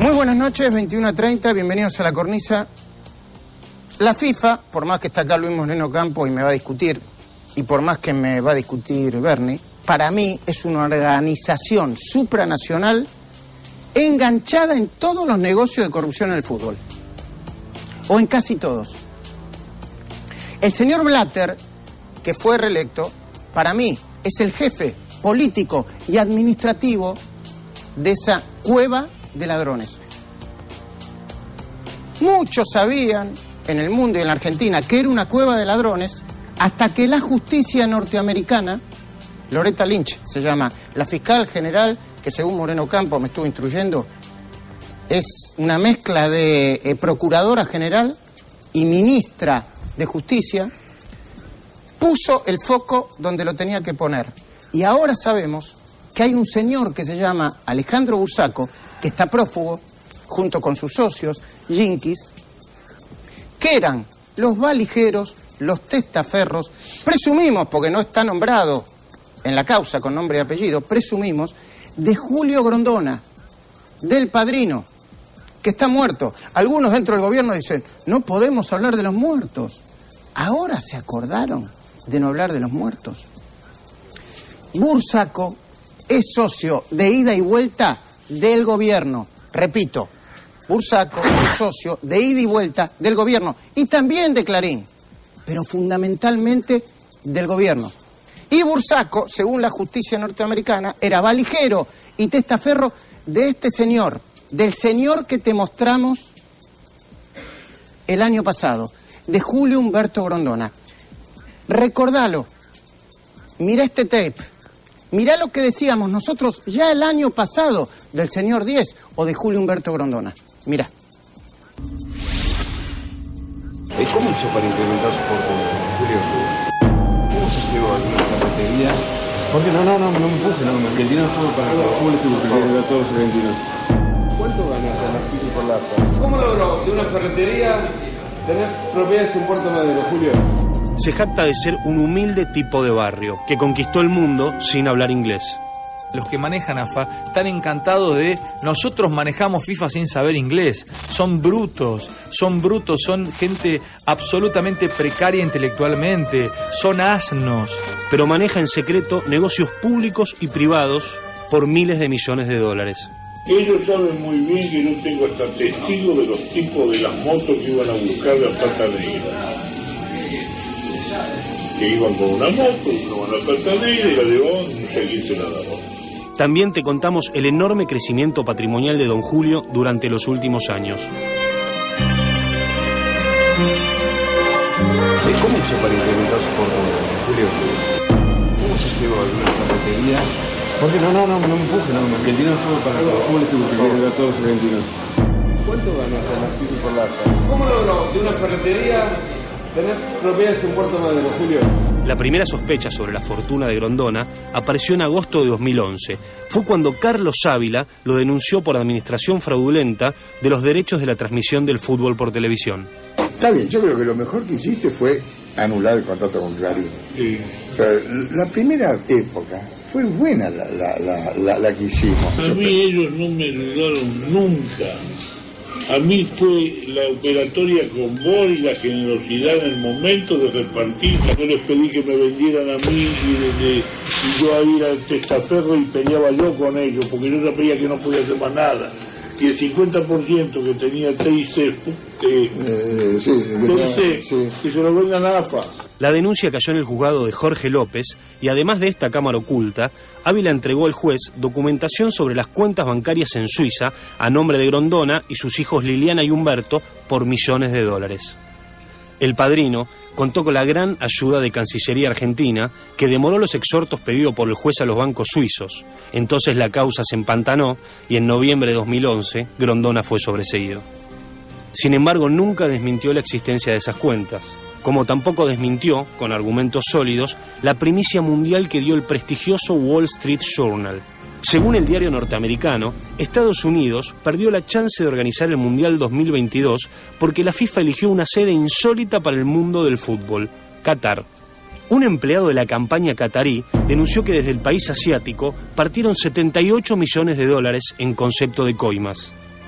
Muy buenas noches, 21:30, bienvenidos a La Cornisa. La FIFA, por más que está acá Luis Moreno Campo y me va a discutir, y por más que me va a discutir Bernie, para mí es una organización supranacional enganchada en todos los negocios de corrupción en el fútbol. O en casi todos. El señor Blatter, que fue reelecto, para mí es el jefe político y administrativo de esa cueva de ladrones. Muchos sabían en el mundo y en la Argentina que era una cueva de ladrones hasta que la justicia norteamericana, Loretta Lynch se llama, la fiscal general que según Moreno Campo me estuvo instruyendo, es una mezcla de procuradora general y ministra de justicia, puso el foco donde lo tenía que poner. Y ahora sabemos que hay un señor que se llama Alejandro Bursaco, que está prófugo, junto con sus socios, Jinquis, que eran los valijeros, los testaferros, presumimos, porque no está nombrado en la causa con nombre y apellido, presumimos, de Julio Grondona, del Padrino, que está muerto. Algunos dentro del gobierno dicen, no podemos hablar de los muertos. Ahora se acordaron de no hablar de los muertos. Bursaco es socio de ida y vuelta del gobierno. Repito, Bursaco es socio de ida y vuelta del gobierno y también de Clarín, pero fundamentalmente del gobierno. Y Bursaco, según la justicia norteamericana, era valijero y testaferro de este señor, del señor que te mostramos el año pasado, de Julio Humberto Grondona. Recordalo, mirá este tape. Mirá lo que decíamos nosotros ya el año pasado del señor Díez o de Julio Humberto Grondona. Mirá. ¿Cómo hizo para incrementar su porcentaje, Julio? ¿Cómo se llevó a alguna cafetería? Jorge, no me empuje, que el dinero solo para los públicos que quieren ver todos los argentinos. ¿Cuánto ganas en la Fiji por la? ¿Cómo logró de una ferretería tener propiedades en Puerto Madero, Julio? Se jacta de ser un humilde tipo de barrio que conquistó el mundo sin hablar inglés. Los que manejan AFA están encantados de nosotros manejamos FIFA sin saber inglés. Son brutos, son gente absolutamente precaria intelectualmente, son asnos. Pero maneja en secreto negocios públicos y privados por miles de millones de dólares. Ellos saben muy bien que yo tengo hasta testigos de los tipos de las motos que iban a buscar la Pata Negra. Que iban con una moto, iban a Pata Negra y la llevaban y seguirse la daban. También te contamos el enorme crecimiento patrimonial de don Julio durante los últimos años. ¿Cómo hizo para incrementar su porcentaje, Julio? ¿Cómo se llevó a alguna cafetería? Jorge, no me empuje, que el dinero solo para los públicos que quieren ver todos los argentinos. ¿Cuánto ganas en la Fiji por la? ¿Cómo logró de una ferretería tener propiedades en Puerto Madero, Julio? La primera sospecha sobre la fortuna de Grondona apareció en agosto de 2011. Fue cuando Carlos Ávila lo denunció por administración fraudulenta de los derechos de la transmisión del fútbol por televisión. Está bien, yo creo que lo mejor que hiciste fue anular el contrato con Clarín. Sí. Pero la primera época fue buena la que hicimos. A mí ellos no me ayudaron nunca. A mí fue la operatoria con vos y la generosidad en el momento de repartir. No les pedí que me vendieran a mí y yo a ir al testaferro y peleaba yo con ellos, porque yo sabía que no podía hacer más nada. Y el 50% que tenía TIC, que se lo vendan a AFA. La denuncia cayó en el juzgado de Jorge López y además de esta cámara oculta, Ávila entregó al juez documentación sobre las cuentas bancarias en Suiza a nombre de Grondona y sus hijos Liliana y Humberto por millones de dólares. El Padrino contó con la gran ayuda de Cancillería Argentina, que demoró los exhortos pedidos por el juez a los bancos suizos. Entonces la causa se empantanó y en noviembre de 2011 Grondona fue sobreseído. Sin embargo, nunca desmintió la existencia de esas cuentas, como tampoco desmintió, con argumentos sólidos, la primicia mundial que dio el prestigioso Wall Street Journal. Según el diario norteamericano, Estados Unidos perdió la chance de organizar el Mundial 2022 porque la FIFA eligió una sede insólita para el mundo del fútbol, Qatar. Un empleado de la campaña catarí denunció que desde el país asiático partieron $78 millones en concepto de coimas.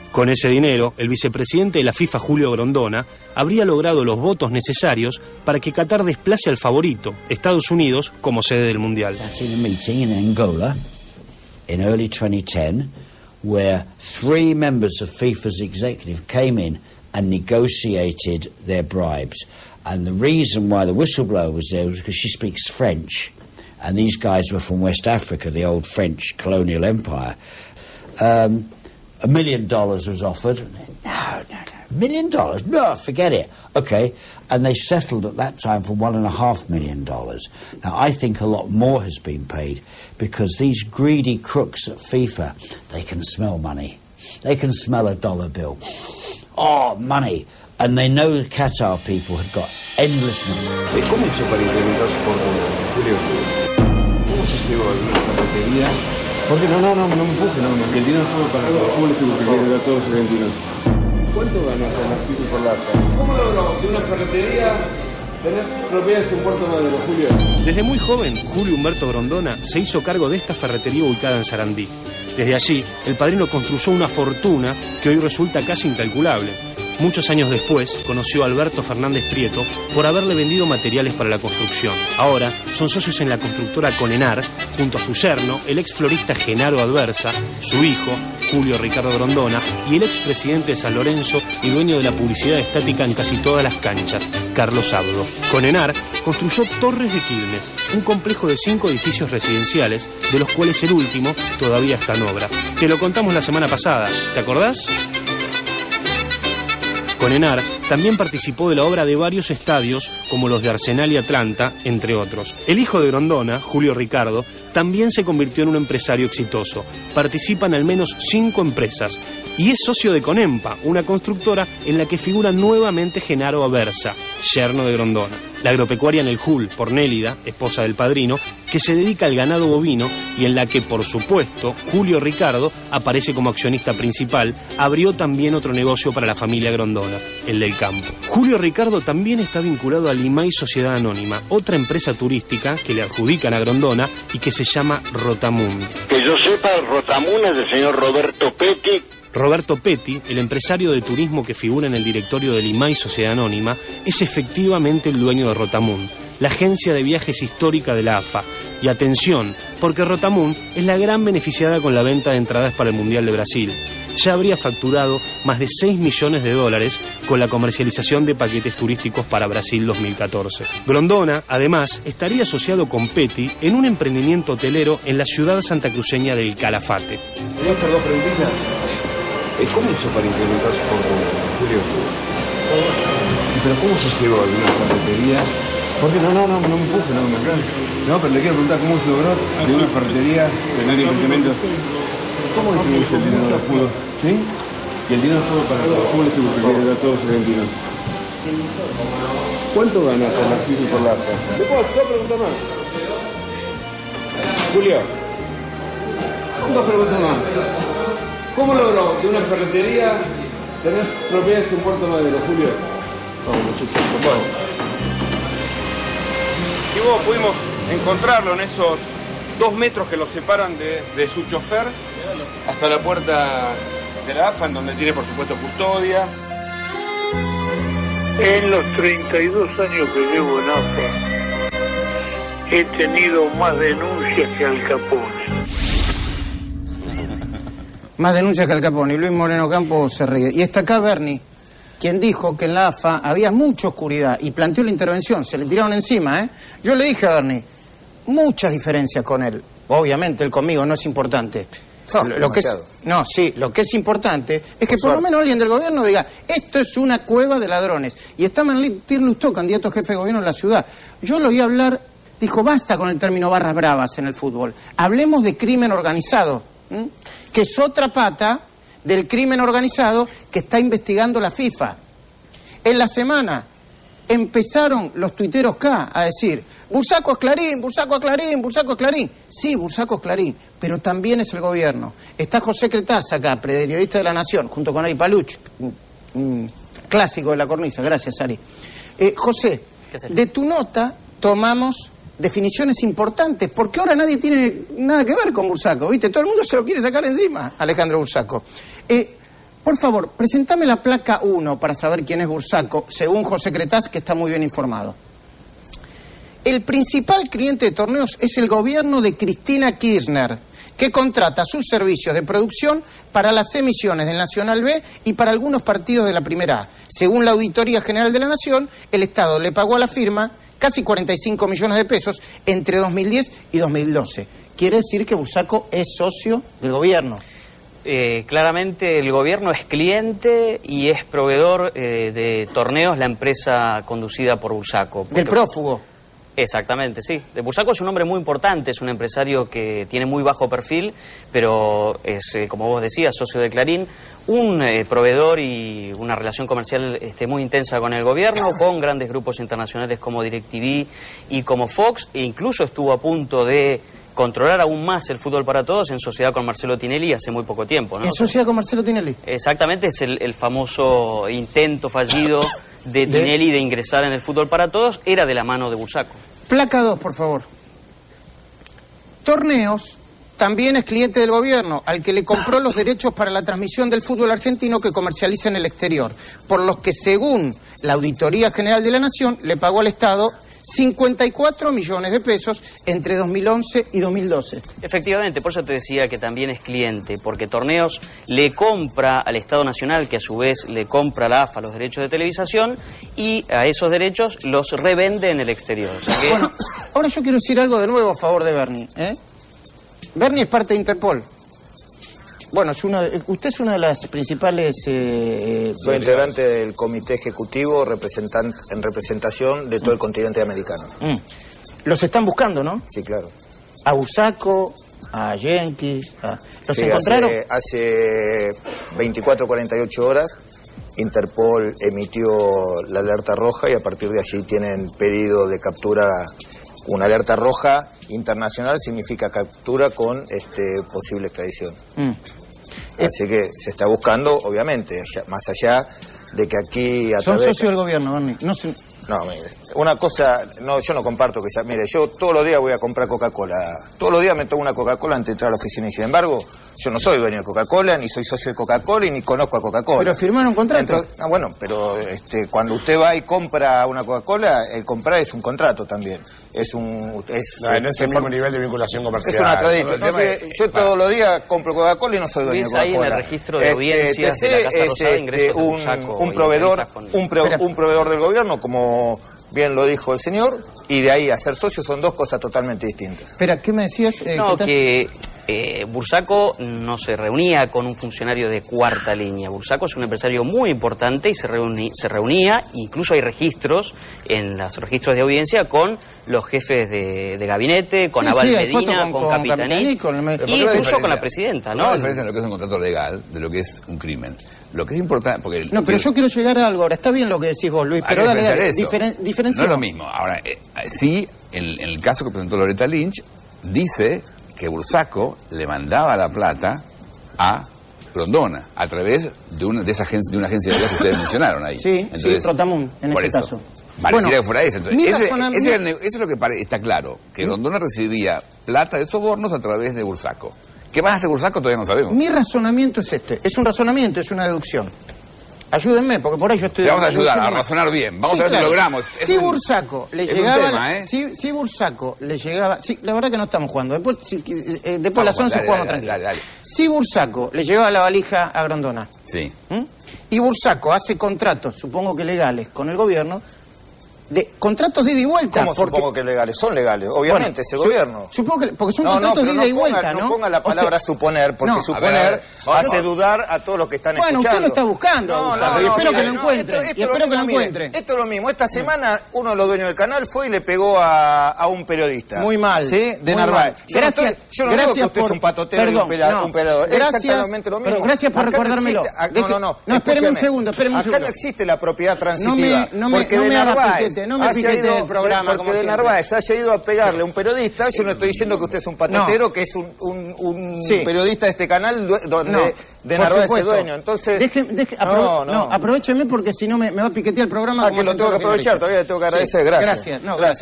Con ese dinero, el vicepresidente de la FIFA, Julio Grondona, habría logrado los votos necesarios para que Qatar desplace al favorito, Estados Unidos, como sede del Mundial. In a meeting in Angola in early 2010, where 3 members of FIFA's executive came in and negotiated their bribes. And the reason why the whistleblower was there was because she speaks French. And these guys were from West Africa, the old French colonial empire. $1 million was offered. No, $1 million? No, forget it. Okay, and they settled at that time for $1.5 million. Now, I think a lot more has been paid because these greedy crooks at FIFA, they can smell money. They can smell a dollar bill. Oh, money. And they know the Qatar people had got endless money. ¿Cómo hizo para incrementar su fortuna, Julio? ¿Cómo se llevó a alguna ferretería? Porque no me empuje, que el dinero solo para los jóvenes que quieren ver a todos los argentinos. ¿Cuánto gana con la FIFA por la AFA? ¿Cómo logró de una ferretería tener propiedades en Puerto Madero, Julio? Desde muy joven, Julio Humberto Grondona se hizo cargo de esta ferretería ubicada en Sarandí. Desde allí, el padrino construyó una fortuna que hoy resulta casi incalculable. Muchos años después, conoció a Alberto Fernández Prieto por haberle vendido materiales para la construcción. Ahora, son socios en la constructora Conenar, junto a su yerno, el ex florista Genaro Adversa, su hijo, Julio Ricardo Grondona, y el ex presidente de San Lorenzo y dueño de la publicidad estática en casi todas las canchas, Carlos Abdo. Conenar construyó Torres de Quilmes, un complejo de 5 edificios residenciales, de los cuales el último todavía está en obra. Te lo contamos la semana pasada, ¿te acordás? Conenar también participó de la obra de varios estadios, como los de Arsenal y Atlanta, entre otros. El hijo de Grondona, Julio Ricardo, también se convirtió en un empresario exitoso. Participa en al menos 5 empresas y es socio de Conempa, una constructora en la que figura nuevamente Genaro Aversa, yerno de Grondona. La agropecuaria en el Jul, por Nélida, esposa del padrino, que se dedica al ganado bovino y en la que, por supuesto, Julio Ricardo aparece como accionista principal, abrió también otro negocio para la familia Grondona, el del campo. Julio Ricardo también está vinculado a Limay Sociedad Anónima, otra empresa turística que le adjudican a Grondona y que se llama Rotamun. Que yo sepa, Rotamun es del señor Roberto Petti. Roberto Petti, el empresario de turismo que figura en el directorio de Limay Sociedad Anónima, es efectivamente el dueño de Rotamun, la agencia de viajes histórica de la AFA. Y atención, porque Rotamun es la gran beneficiada con la venta de entradas para el Mundial de Brasil. Ya habría facturado más de $6 millones con la comercialización de paquetes turísticos para Brasil 2014. Grondona, además, estaría asociado con Petti en un emprendimiento hotelero en la ciudad santacruceña del Calafate. ¿Voy a hacer 2 preguntitas? ¿Cómo hizo para incrementar su fortuna, Julio? ¿Pero cómo se llevó a alguna ferretería? Porque no me empuje, No, pero le quiero preguntar cómo se logró de una ferretería tener incrementos. ¿Cómo distribuye el dinero del fútbol? ¿Sí? Y el dinero solo para los jóvenes que quieren ver a todos los argentinos. ¿Cuánto gana con la FIFA por la AFA? ¿Le puedo preguntar más? Julio, 2 preguntas más. ¿Cómo logró de una ferretería tener propiedades en Puerto Madero, Julio? Y vos pudimos encontrarlo en esos 2 metros que lo separan de su chofer hasta la puerta de la AFA, en donde tiene por supuesto custodia. En los 32 años que llevo en AFA he tenido más denuncias que Al Capone. Más denuncias que Al Capone. Y Luis Moreno Campos se ríe. Y está acá Bernie, quien dijo que en la AFA había mucha oscuridad y planteó la intervención. Se le tiraron encima, ¿eh? Yo le dije a Bernie, muchas diferencias con él. Obviamente, él conmigo no es importante. Lo que es importante es que por lo menos alguien del gobierno diga, esto es una cueva de ladrones. Y está Martín Lustó, candidato a jefe de gobierno en la ciudad. Yo lo oí hablar, dijo, basta con el término barras bravas en el fútbol. Hablemos de crimen organizado, que es otra pata del crimen organizado que está investigando la FIFA. En la semana empezaron los tuiteros K a decir, Bursaco es Clarín, Bursaco es Clarín, Bursaco es Clarín. Sí, Bursaco es Clarín, pero también es el gobierno. Está José Cretaz acá, periodista de La Nación, junto con Ari Paluch, clásico de la cornisa. Gracias, Ari. José, de tu nota tomamos definiciones importantes, porque ahora nadie tiene nada que ver con Bursaco, ¿viste? Todo el mundo se lo quiere sacar encima, Alejandro Bursaco. Por favor, presentame la placa 1 para saber quién es Bursaco, según José Cretaz, que está muy bien informado. El principal cliente de Torneos es el gobierno de Cristina Kirchner, que contrata sus servicios de producción para las emisiones del Nacional B y para algunos partidos de la Primera A. Según la Auditoría General de la Nación, el Estado le pagó a la firma casi 45 millones de pesos entre 2010 y 2012. Quiere decir que Bursaco es socio del gobierno. Claramente el gobierno es cliente y es proveedor de Torneos, la empresa conducida por Bursaco. Del prófugo. Exactamente, sí. Bursaco es un hombre muy importante, es un empresario que tiene muy bajo perfil, pero es, como vos decías, socio de Clarín, un proveedor y una relación comercial muy intensa con el gobierno, con grandes grupos internacionales como DirecTV y como Fox, e incluso estuvo a punto de controlar aún más el fútbol para todos en sociedad con Marcelo Tinelli hace muy poco tiempo, ¿no? ¿En sociedad con Marcelo Tinelli? Exactamente, es el famoso intento fallido de Tinelli de ingresar en el fútbol para todos, era de la mano de Bursaco. Placa 2, por favor. Torneos también es cliente del gobierno, al que le compró los derechos para la transmisión del fútbol argentino que comercializa en el exterior, por los que, según la Auditoría General de la Nación, le pagó al Estado 54 millones de pesos entre 2011 y 2012. Efectivamente, por eso te decía que también es cliente, porque Torneos le compra al Estado Nacional, que a su vez le compra a la AFA los derechos de televisación, y a esos derechos los revende en el exterior. O sea que... Bueno, ahora yo quiero decir algo de nuevo a favor de Bernie. Bernie es parte de Interpol. Bueno, usted es una de las principales... Soy integrante del comité ejecutivo en representación de todo el continente americano. Los están buscando, ¿no? Sí, claro. A Bursaco, a Jenkins, ¿los sí, encontraron? Hace 24, 48 horas Interpol emitió la alerta roja y a partir de allí tienen pedido de captura. Una alerta roja internacional significa captura con posible extradición. Así que se está buscando, obviamente, más allá de que aquí... Son socios del gobierno, Bernie. No, mire, una cosa, yo no comparto que mire, yo todos los días voy a comprar Coca-Cola. Todos los días me tomo una Coca-Cola antes de entrar a la oficina y sin embargo, yo no soy dueño de Coca-Cola, ni soy socio de Coca-Cola y ni conozco a Coca-Cola. Pero firmaron un contrato. Entonces, bueno, pero cuando usted va y compra una Coca-Cola, el comprar es un contrato también. No es el mismo nivel de vinculación comercial. Es una tradición. Yo todos los días compro Coca-Cola y no soy dueño de Coca-Cola. Ahí en el registro de audiencias de la Casa Rosada de ingresos de Bursaco, un proveedor del gobierno, como bien lo dijo el señor, y de ahí a ser socio son dos cosas totalmente distintas. Espera, ¿qué me decías? Que Bursaco no se reunía con un funcionario de cuarta línea. Bursaco es un empresario muy importante y se reunía, incluso hay registros en los registros de audiencia con los jefes de gabinete, con Abal Medina, con Capitaní, y incluso con la presidenta, ¿no? Hay una diferencia en lo que es un contrato legal de lo que es un crimen. Lo que es importante... pero yo quiero llegar a algo ahora. Está bien lo que decís vos, Luis, pero dale, diferenciamos. No es lo mismo. Ahora, sí, en el caso que presentó Loretta Lynch, dice que Bursaco le mandaba la plata a Grondona a través de una agencia de viajes que ustedes mencionaron ahí. Sí, entonces, Trotamun, en ese caso. Pareciera que fuera eso. Entonces, eso es lo que está claro, que Grondona recibía plata de sobornos a través de Bursaco. ¿Qué más hace Bursaco? Todavía no sabemos. Mi razonamiento es es un razonamiento, es una deducción. Ayúdenme, porque por ahí yo estoy... Te vamos a ayudar a razonar bien. Vamos a ver si logramos. Si Bursaco le llegaba... Si Bursaco le llegaba... Sí, la verdad que no estamos jugando. Después a las 11 jugamos tranquilo. Si Bursaco le llevaba la valija a Grondona... Sí. Y Bursaco hace contratos, supongo que legales, con el gobierno... contratos de ida y vuelta. ¿Cómo supongo que legales? Son legales, obviamente, ese gobierno. Supongo que... Porque son contratos de ida y vuelta, ¿no? No ponga la palabra suponer, porque suponer hace dudar a todos los que están escuchando. Bueno, usted lo está buscando, y espero que lo encuentre. Esto es lo mismo. Esta semana, uno de los dueños del canal fue y le pegó a un periodista. Muy mal. ¿Sí? De Narváez. Yo no digo que usted es un patotero y un operador. Es exactamente lo mismo. Gracias por recordármelo. No, espéreme un segundo. Acá no existe la propiedad transitiva. Porque de Narváez... No me piquete del programa. Porque de Narváez haya ido a pegarle a un periodista, yo no estoy diciendo que usted es un patatero, que es un periodista de este canal donde de Narváez es dueño. Entonces, aprovecheme porque si no me va a piquetear el programa. Que lo tengo que aprovechar, todavía le tengo que agradecer.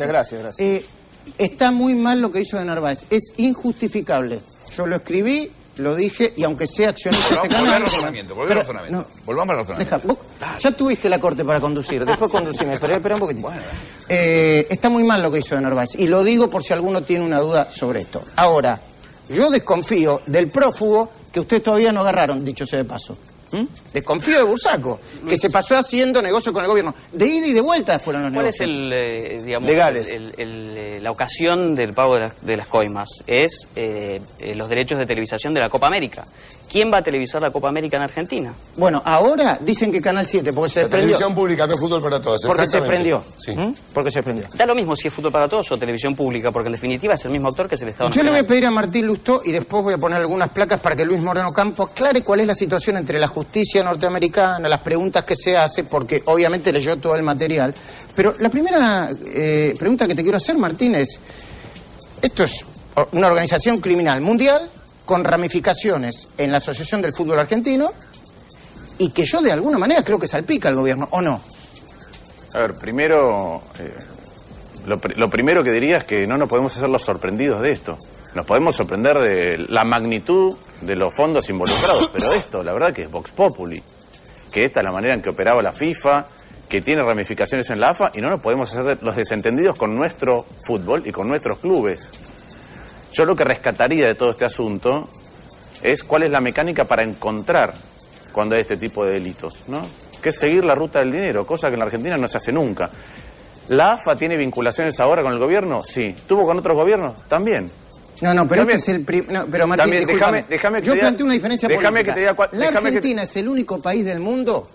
Gracias. Está muy mal lo que hizo de Narváez. Es injustificable. Yo lo escribí lo dije, y aunque sea accionista de este canal... Volvemos al razonamiento. Volvamos al razonamiento. Ya tuviste la corte para conducir, después conducime, pero espera un poquitito. Está muy mal lo que hizo de Narváez, y lo digo por si alguno tiene una duda sobre esto. Ahora, yo desconfío del prófugo que ustedes todavía no agarraron, dicho sea de paso. Desconfío de Bursaco, que se pasó haciendo negocio con el gobierno. De ida y de vuelta fueron los negocios. ¿Cuál es legales? La ocasión del pago de las coimas? Es los derechos de televisación de la Copa América. ¿Quién va a televisar la Copa América en Argentina? Bueno, ahora dicen que Canal 7, porque se desprendió. Televisión pública, no es fútbol para todos. Porque se prendió. Sí. Porque se prendió. Da lo mismo si es fútbol para todos o televisión pública, porque en definitiva es el mismo actor que es el Estado Nacional. Yo le voy a pedir a Martín Lustó, y después voy a poner algunas placas para que Luis Moreno Campo aclare cuál es la situación entre la justicia norteamericana, las preguntas que se hace, porque obviamente leyó todo el material. Pero la primera pregunta que te quiero hacer, Martín, es... Esto es una organización criminal mundial con ramificaciones en la Asociación del Fútbol Argentino y que yo de alguna manera creo que salpica al gobierno, ¿o no? A ver, primero, lo primero que diría es que no nos podemos hacer los sorprendidos de esto. Nos podemos sorprender de la magnitud de los fondos involucrados, pero esto, la verdad que es Vox Populi, que esta es la manera en que operaba la FIFA, que tiene ramificaciones en la AFA, y no nos podemos hacer los desentendidos con nuestro fútbol y con nuestros clubes. Yo lo que rescataría de todo este asunto es cuál es la mecánica para encontrar cuando hay este tipo de delitos, ¿no? Que es seguir la ruta del dinero, cosa que en la Argentina no se hace nunca. ¿La AFA tiene vinculaciones ahora con el gobierno? Sí. ¿Tuvo con otros gobiernos? También. No, pero este es el pero Martín, también, déjame yo planteo una diferencia política. La Argentina que es el único país del mundo,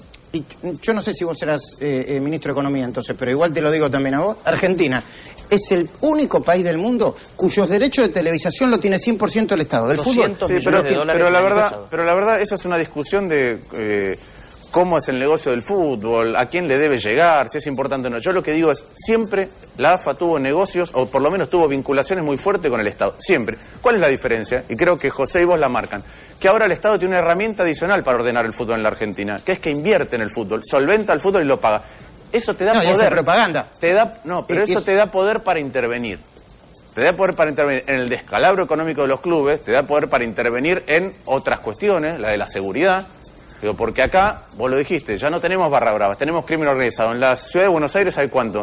y yo no sé si vos serás ministro de Economía entonces, pero igual te lo digo también a vos. Argentina es el único país del mundo cuyos derechos de televisación lo tiene 100% el Estado, del fútbol. Sí, pero la verdad, esa es una discusión de cómo es el negocio del fútbol, a quién le debe llegar, si es importante o no. Yo lo que digo es, siempre la AFA tuvo negocios, o por lo menos tuvo vinculaciones muy fuertes con el Estado, siempre. ¿Cuál es la diferencia? Y creo que José y vos la marcan. Que ahora el Estado tiene una herramienta adicional para ordenar el fútbol en la Argentina, que es que invierte en el fútbol, solventa el fútbol y lo paga. Eso te da poder. Es propaganda. Pero eso te da poder para intervenir. Te da poder para intervenir en el descalabro económico de los clubes, te da poder para intervenir en otras cuestiones, la de la seguridad. Digo, porque acá, vos lo dijiste, ya no tenemos barra bravas, tenemos crimen organizado. En la ciudad de Buenos Aires hay ¿cuánto?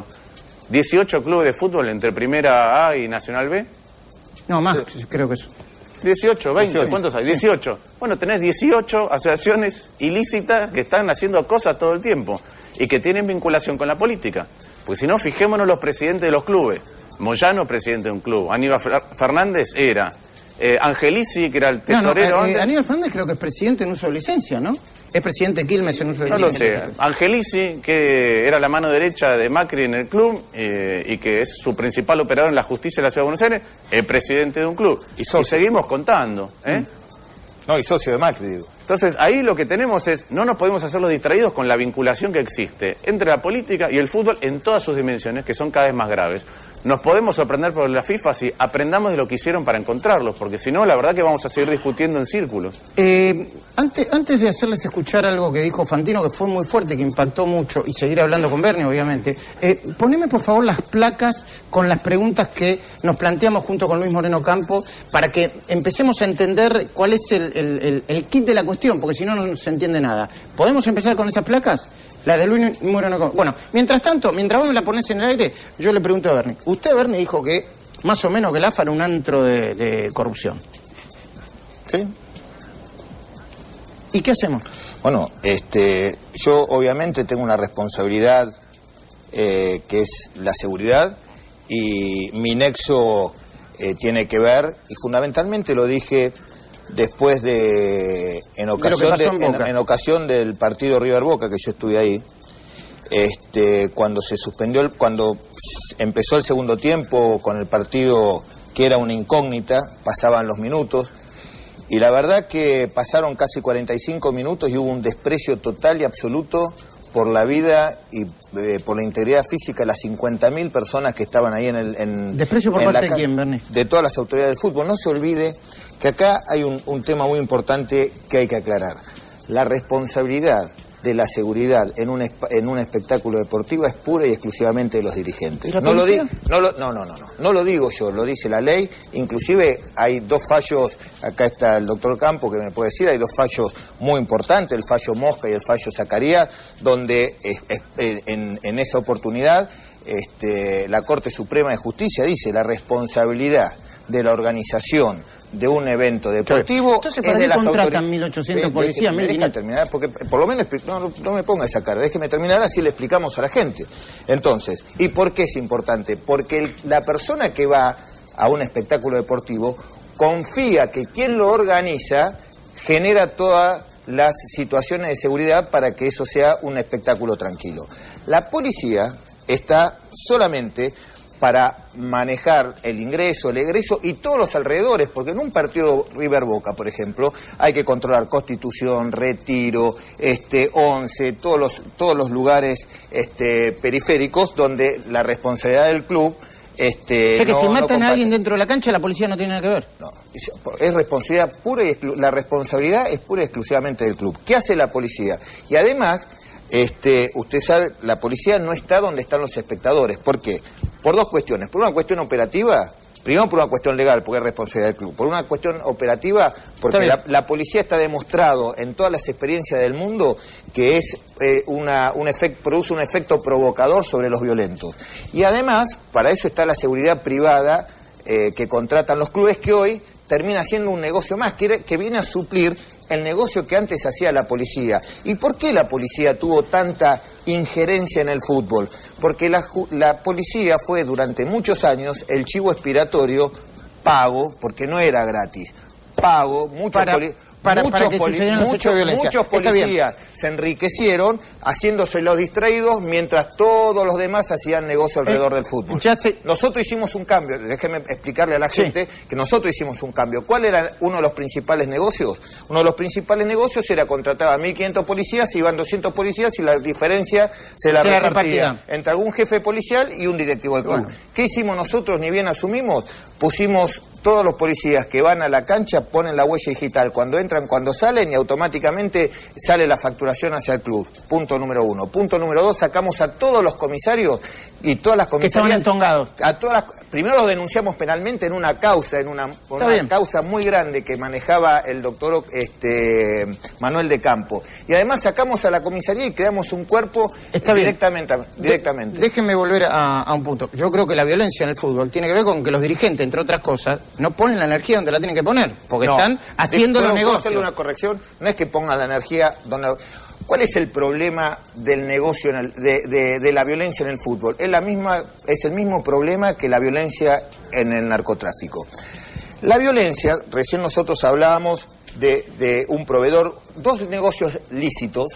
¿18 clubes de fútbol entre Primera A y Nacional B? No, más, creo que es... 18, 20, ¿cuántos hay? 18. Bueno, tenés 18 asociaciones ilícitas que están haciendo cosas todo el tiempo y que tienen vinculación con la política. Porque si no, fijémonos los presidentes de los clubes. Moyano, presidente de un club. Aníbal Fernández era... Angelici, que era el tesorero... Aníbal Fernández creo que es presidente en uso de licencia, ¿no? Es presidente Quilmes en uso de licencia. No lo sé. Angelici, que era la mano derecha de Macri en el club y que es su principal operador en la justicia de la Ciudad de Buenos Aires, es presidente de un club. Y seguimos contando, ¿eh? No, y socio de Macri, digo. Entonces, ahí lo que tenemos es, no nos podemos hacer los distraídos con la vinculación que existe entre la política y el fútbol en todas sus dimensiones, que son cada vez más graves. Nos podemos sorprender por la FIFA si aprendamos de lo que hicieron para encontrarlos, porque si no, la verdad que vamos a seguir discutiendo en círculos. Antes de hacerles escuchar algo que dijo Fantino, que fue muy fuerte, que impactó mucho, y seguir hablando con Bernie, obviamente, poneme por favor las placas con las preguntas que nos planteamos junto con Luis Moreno Campo, para que empecemos a entender cuál es el kit de la cuestión, porque si no, no se entiende nada. ¿Podemos empezar con esas placas? La de Luis Moreno Campo. Bueno, mientras tanto, mientras vos me la ponés en el aire, yo le pregunto a Bernie. Usted, Bernie, dijo que más o menos que el AFA era un antro de corrupción. Sí. ¿Y qué hacemos? Bueno, yo obviamente tengo una responsabilidad que es la seguridad, y mi nexo tiene que ver, y fundamentalmente lo dije después de en ocasión del partido River Boca, que yo estuve ahí, cuando se suspendió cuando empezó el segundo tiempo con el partido que era una incógnita, pasaban los minutos y la verdad que pasaron casi 45 minutos y hubo un desprecio total y absoluto por la vida y por la integridad física de las 50.000 personas que estaban ahí ¿Desprecio por parte de quién, Bernie? De todas las autoridades del fútbol. No se olvide que acá hay un tema muy importante que hay que aclarar. La responsabilidad de la seguridad en un espectáculo deportivo es pura y exclusivamente de los dirigentes. ¿Y la policía? No. no lo digo yo, lo dice la ley. Inclusive hay 2 fallos, acá está el doctor Campo que me puede decir, hay 2 fallos muy importantes, el fallo Mosca y el fallo Zacarías, donde en esa oportunidad la Corte Suprema de Justicia dice la responsabilidad de la organización de un evento deportivo. Entonces, es de las contratan 1.800 policías, 1.500. Déjame terminar, porque por lo menos no me ponga esa cara, déjeme terminar, así le explicamos a la gente. Entonces, ¿y por qué es importante? Porque la persona que va a un espectáculo deportivo confía que quien lo organiza genera todas las situaciones de seguridad para que eso sea un espectáculo tranquilo. La policía está solamente para manejar el ingreso, el egreso y todos los alrededores, porque en un partido River Boca, por ejemplo, hay que controlar Constitución, Retiro, 11, todos los lugares periféricos donde la responsabilidad del club o sea que si matan a alguien dentro de la cancha, la policía no tiene nada que ver. No, es responsabilidad pura y la responsabilidad es pura y exclusivamente del club. ¿Qué hace la policía? Y además, usted sabe, la policía no está donde están los espectadores. ¿Por qué? Por 2 cuestiones. Por una cuestión operativa, primero por una cuestión legal, porque es responsabilidad del club. Por una cuestión operativa, porque la policía está demostrado en todas las experiencias del mundo que es produce un efecto provocador sobre los violentos. Y además, para eso está la seguridad privada que contratan los clubes, que hoy termina siendo un negocio más, que viene a suplir el negocio que antes hacía la policía. ¿Y por qué la policía tuvo tanta injerencia en el fútbol? Porque la policía fue durante muchos años el chivo expiatorio pago, porque no era gratis, pago, muchos policías se enriquecieron haciéndose los distraídos mientras todos los demás hacían negocio alrededor del fútbol. Nosotros hicimos un cambio, déjeme explicarle a la gente que nosotros hicimos un cambio. ¿Cuál era uno de los principales negocios? Uno de los principales negocios era contratar a 1.500 policías, iban 200 policías y la diferencia se la repartía entre algún jefe policial y un directivo del club. ¿Qué hicimos nosotros? Ni bien asumimos, pusimos todos los policías que van a la cancha, ponen la huella digital cuando entran, cuando salen, y automáticamente sale la facturación hacia el club. Punto número 1. Punto número 2, sacamos a todos los comisarios y todas las comisarías. Que estaban entongados. Primero los denunciamos penalmente en una causa, causa muy grande que manejaba el doctor Manuel de Campo. Y además sacamos a la comisaría y creamos un cuerpo directamente. Déjenme volver a un punto. Yo creo que la violencia en el fútbol tiene que ver con que los dirigentes, entre otras cosas, no ponen la energía donde la tienen que poner, porque están haciendo los negocios. Hacerle una corrección, no es que pongan la energía donde... ¿Cuál es el problema del negocio, de la violencia en el fútbol? Es el mismo problema que la violencia en el narcotráfico. La violencia, recién nosotros hablábamos de un proveedor, dos negocios lícitos,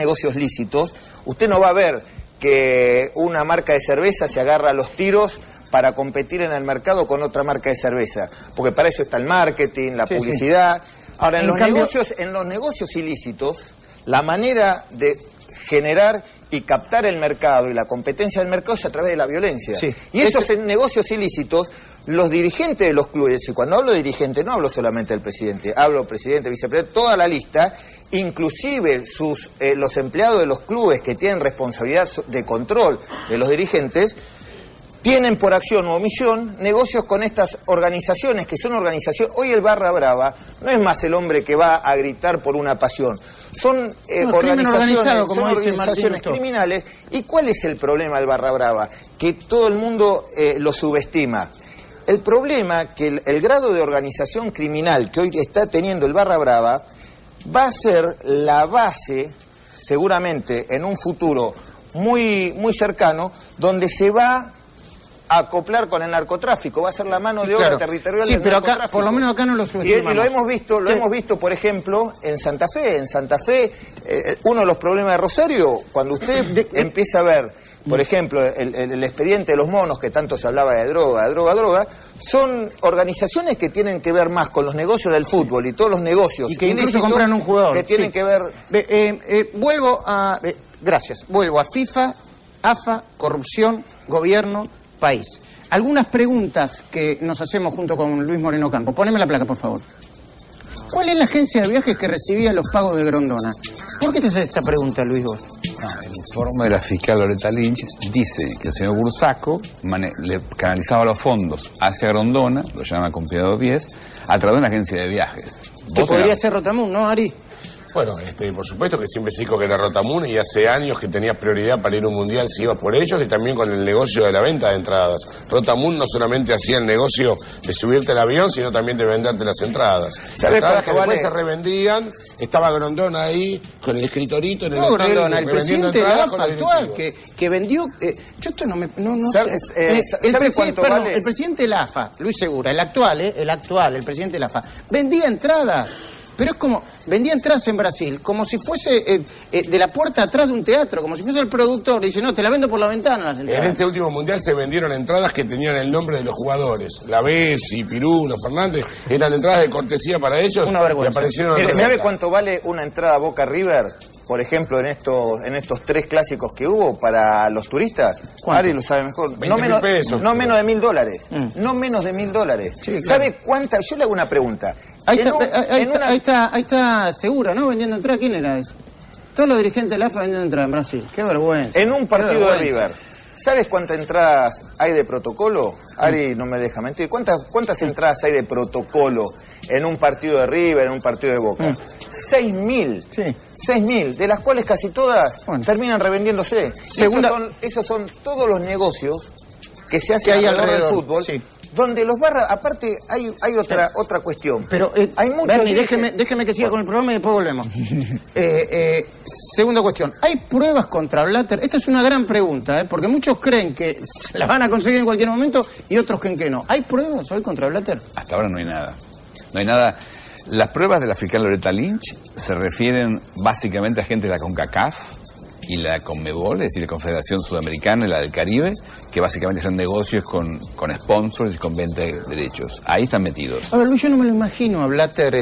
usted no va a ver que una marca de cerveza se agarra a los tiros para competir en el mercado con otra marca de cerveza, porque para eso está el marketing, la publicidad. Ahora, en los negocios ilícitos, la manera de generar y captar el mercado y la competencia del mercado es a través de la violencia. Y esos negocios ilícitos, los dirigentes de los clubes, y cuando hablo de dirigente no hablo solamente del presidente, hablo presidente, vicepresidente, toda la lista, inclusive los empleados de los clubes que tienen responsabilidad de control de los dirigentes, tienen por acción o omisión negocios con estas organizaciones, que son organizaciones... Hoy el Barra Brava no es más el hombre que va a gritar por una pasión. Son organizaciones criminales. ¿Y cuál es el problema del Barra Brava? Que todo el mundo lo subestima. El problema que el grado de organización criminal que hoy está teniendo el Barra Brava va a ser la base, seguramente en un futuro muy, muy cercano, donde se va a acoplar con el narcotráfico, va a ser la mano de obra territorial del narcotráfico. Acá, por lo menos acá no lo subestimamos. Y lo hemos visto, por ejemplo, en Santa Fe. En Santa Fe, uno de los problemas de Rosario, cuando usted empieza a ver, por ejemplo, el expediente de los monos, que tanto se hablaba de droga, son organizaciones que tienen que ver más con los negocios del fútbol y todos los negocios y que incluso compran un jugador. Que tienen que ver... Vuelvo a FIFA, AFA, corrupción, gobierno, país. Algunas preguntas que nos hacemos junto con Luis Moreno Campo. Poneme la placa, por favor. ¿Cuál es la agencia de viajes que recibía los pagos de Grondona? ¿Por qué te haces esta pregunta, Luis, vos? El informe de la fiscal Loretta Lynch dice que el señor Bursaco le canalizaba los fondos hacia Grondona, lo llama Confiado 10, a través de una agencia de viajes. Que podría ser Rotamun, ¿no, Ari? Bueno, por supuesto que siempre se dijo que era Rotamun y hace años que tenías prioridad para ir a un mundial si ibas por ellos y también con el negocio de la venta de entradas. Rotamun no solamente hacía el negocio de subirte al avión, sino también de venderte las entradas. ¿Sabes entradas que cuánto después vale? se revendían, estaba Grondona ahí con el escritorito en el No, hotel, Grondona, el revendiendo presidente de la entradas con AFA los actual, directivos. que vendió... yo esto no me... No ¿Sabes, sé. ¿sabes cuánto vale? El presidente de la AFA, Luis Segura, el actual, el presidente de la AFA, vendía entradas. Pero es como, vendía entradas en Brasil, como si fuese de la puerta atrás de un teatro, como si fuese el productor. Dice, no, te la vendo por la ventana las entradas. En este último mundial se vendieron entradas que tenían el nombre de los jugadores. La Bessi, Pirulo, Fernández, eran entradas de cortesía para ellos. Una vergüenza. Y aparecieron en Mire, ¿sabe reventa. cuánto vale una entrada Boca River? Por ejemplo, en estos 3 clásicos que hubo para los turistas. ¿Cuánto? Ari lo sabe mejor. 20.000 pesos. No menos de $1.000. No menos de $1.000. Sí, claro. ¿Sabe cuánta? Yo le hago una pregunta. Ahí En está, un- ahí está Segura, ¿no? Vendiendo entradas. ¿Quién era eso? Todos los dirigentes de la AFA vendiendo entradas en Brasil. Qué vergüenza. En un partido Qué de vergüenza. River, ¿sabes cuántas entradas hay de protocolo? Ari no me deja mentir. ¿Cuántas entradas hay de protocolo en un partido de River, en un partido de Boca? 6.000. Sí. 6.000, de las cuales casi todas terminan revendiéndose. Segunda- Esos son todos los negocios que se hacen Que hay alrededor del alrededor, fútbol. sí. Donde los barra, aparte hay otra cuestión. Pero, hay muchos Bernie, dirigentes- déjeme que siga con el programa y después volvemos. Segunda cuestión. ¿Hay pruebas contra Blatter? Esta es una gran pregunta, porque muchos creen que se las van a conseguir en cualquier momento y otros creen que no. ¿Hay pruebas hoy contra Blatter? Hasta ahora no hay nada. No hay nada. Las pruebas de la fiscal Loretta Lynch se refieren básicamente a gente de la CONCACAF y la CONMEBOL, es decir, la Confederación Sudamericana y la del Caribe, que básicamente hacen negocios con sponsors y con venta de derechos. Ahí están metidos. A ver, Luis, yo no me lo imagino a Blatter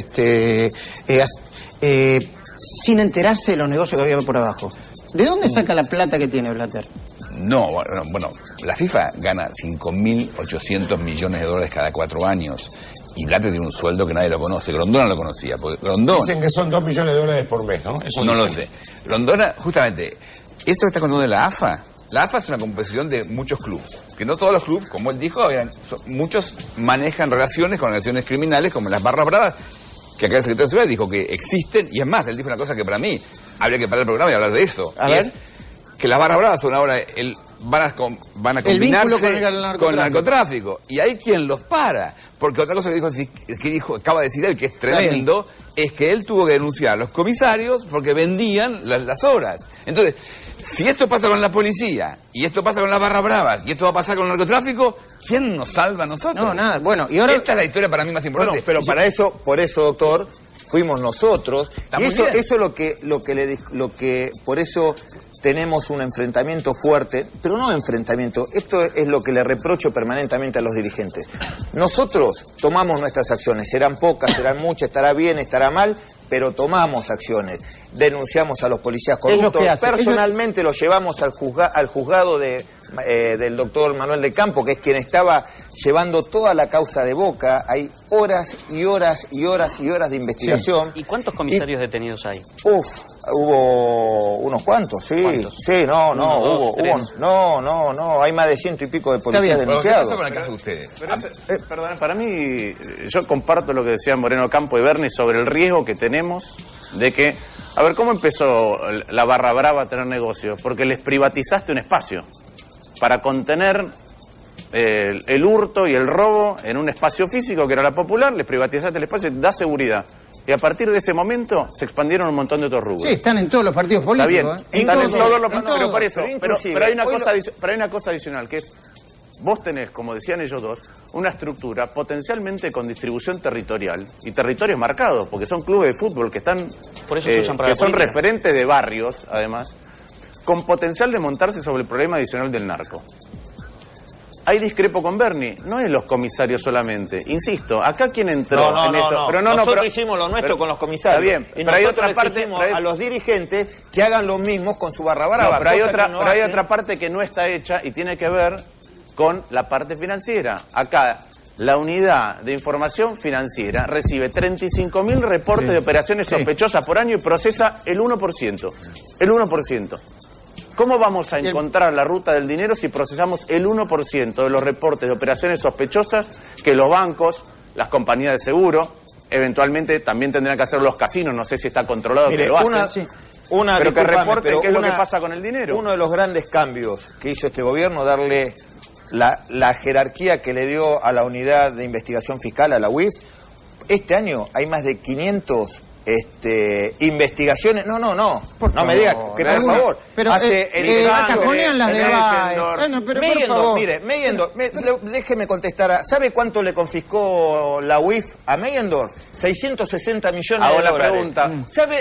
sin enterarse de los negocios que había por abajo. ¿De dónde saca la plata que tiene Blatter? No, bueno, la FIFA gana 5.800 millones de dólares cada 4 años. Y Blatter tiene un sueldo que nadie lo conoce. Grondona lo conocía. Porque Grondona... Dicen que son 2 millones de dólares por mes, ¿no? Eso No lo dicen. sé. Grondona, justamente, esto que está contando de la AFA es una composición de muchos clubes. Que no todos los clubes, como él dijo, muchos manejan relaciones con organizaciones criminales como las Barras Bravas, que acá el secretario de Seguridad dijo que existen. Y es más, él dijo una cosa que para mí habría que parar el programa y hablar de eso. A y ver. es que las Barras Bravas son ahora... van a El vínculo combinarse con el narcotráfico. con el narcotráfico. Y hay quien los para. Porque otra cosa que acaba de decir él, que es tremendo, es que él tuvo que denunciar a los comisarios porque vendían las horas. Entonces, si esto pasa con la policía, y esto pasa con las Barras Bravas, y esto va a pasar con el narcotráfico, ¿quién nos salva a nosotros? No, nada. Bueno, y ahora... Esta es la historia para mí más importante. Bueno, pero para eso, por eso, doctor, fuimos nosotros. Está Y muy eso bien. es por eso tenemos un enfrentamiento fuerte, pero no enfrentamiento, esto es lo que le reprocho permanentemente a los dirigentes. Nosotros tomamos nuestras acciones, serán pocas, serán muchas, estará bien, estará mal, pero tomamos acciones. Denunciamos a los policías corruptos, qué hacen? personalmente los llevamos al juzgado del doctor Manuel de Campo, que es quien estaba llevando toda la causa de Boca. Hay horas y horas y horas y horas de investigación. ¿Y cuántos comisarios detenidos hay? Hubo unos cuantos, sí. ¿Cuántos? Sí, no, Uno, dos, tres. No, hay más de 100 y pico de policías Pero, ¿qué denunciados. pasa con el caso de ustedes? Perdón, para mí, yo comparto lo que decían Moreno Campo y Bernie sobre el riesgo que tenemos de que... A ver, ¿cómo empezó la Barra Brava a tener negocios? Porque les privatizaste un espacio para contener el hurto y el robo en un espacio físico que era la Popular, les privatizaste el espacio y da seguridad. Y a partir de ese momento se expandieron un montón de otros rubros. Sí, están en todos los partidos Está bien, políticos. están en todos los en pero todos. por eso, pero inclusive, pero hay una hoy cosa, pero hay una cosa adicional que es, vos tenés, como decían ellos dos, una estructura potencialmente con distribución territorial y territorios marcados, porque son clubes de fútbol que están, Por eso se usan para que la son política. referentes de barrios, además, con potencial de montarse sobre el problema adicional del narco. Ahí discrepo con Bernie, no es los comisarios solamente. Insisto, acá quien entró en esto... Pero nosotros hicimos lo nuestro con los comisarios. Está bien, Y pero hay nosotros otra parte... exigimos pero hay- a los dirigentes que hagan lo mismo con su Barra Brava. No, pero hay cosa otra, que no pero hay hacen. otra parte que no está hecha y tiene que ver con la parte financiera. Acá, la unidad de información financiera recibe 35.000 reportes de operaciones sospechosas por año y procesa el 1%. El 1%. ¿Cómo vamos a encontrar la ruta del dinero si procesamos el 1% de los reportes de operaciones sospechosas que los bancos, las compañías de seguro, eventualmente también tendrán que hacer los casinos? No sé si está controlado, Mire, que lo hacen. Pero que reporten qué es lo que pasa con el dinero. Uno de los grandes cambios que hizo este gobierno, darle la jerarquía que le dio a la unidad de investigación fiscal, a la UIF. Este año hay más de 500 investigaciones. No me diga que por favor. Pero cajonean las de Meyendorf, déjeme contestar. ¿Sabe cuánto le confiscó la UIF a Meyendorf? 660 millones de dólares. Ahora la pregunta,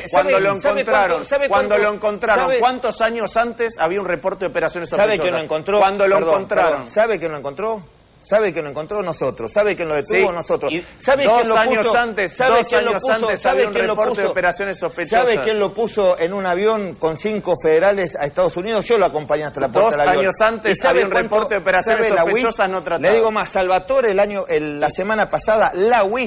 cuando lo encontraron, ¿cuántos años antes había un reporte de operaciones sospechosas? ¿Sabe quién lo encontró? Cuando lo encontraron. ¿Sabe quién lo encontró? ¿Sabe quién lo encontró? Nosotros. ¿Sabe quién lo detuvo? Nosotros. ¿Sabe quién lo puso? ¿Sabe quién lo puso? ¿Sabe quién lo puso? De operaciones sospechosas. ¿Sabe quién lo puso en un avión con 5 federales a Estados Unidos? Yo lo acompañé hasta la puerta del avión. 2 años antes había un reporte de operaciones sospechosas no tratadas. Le digo más, Salvatore la semana pasada, la UIF,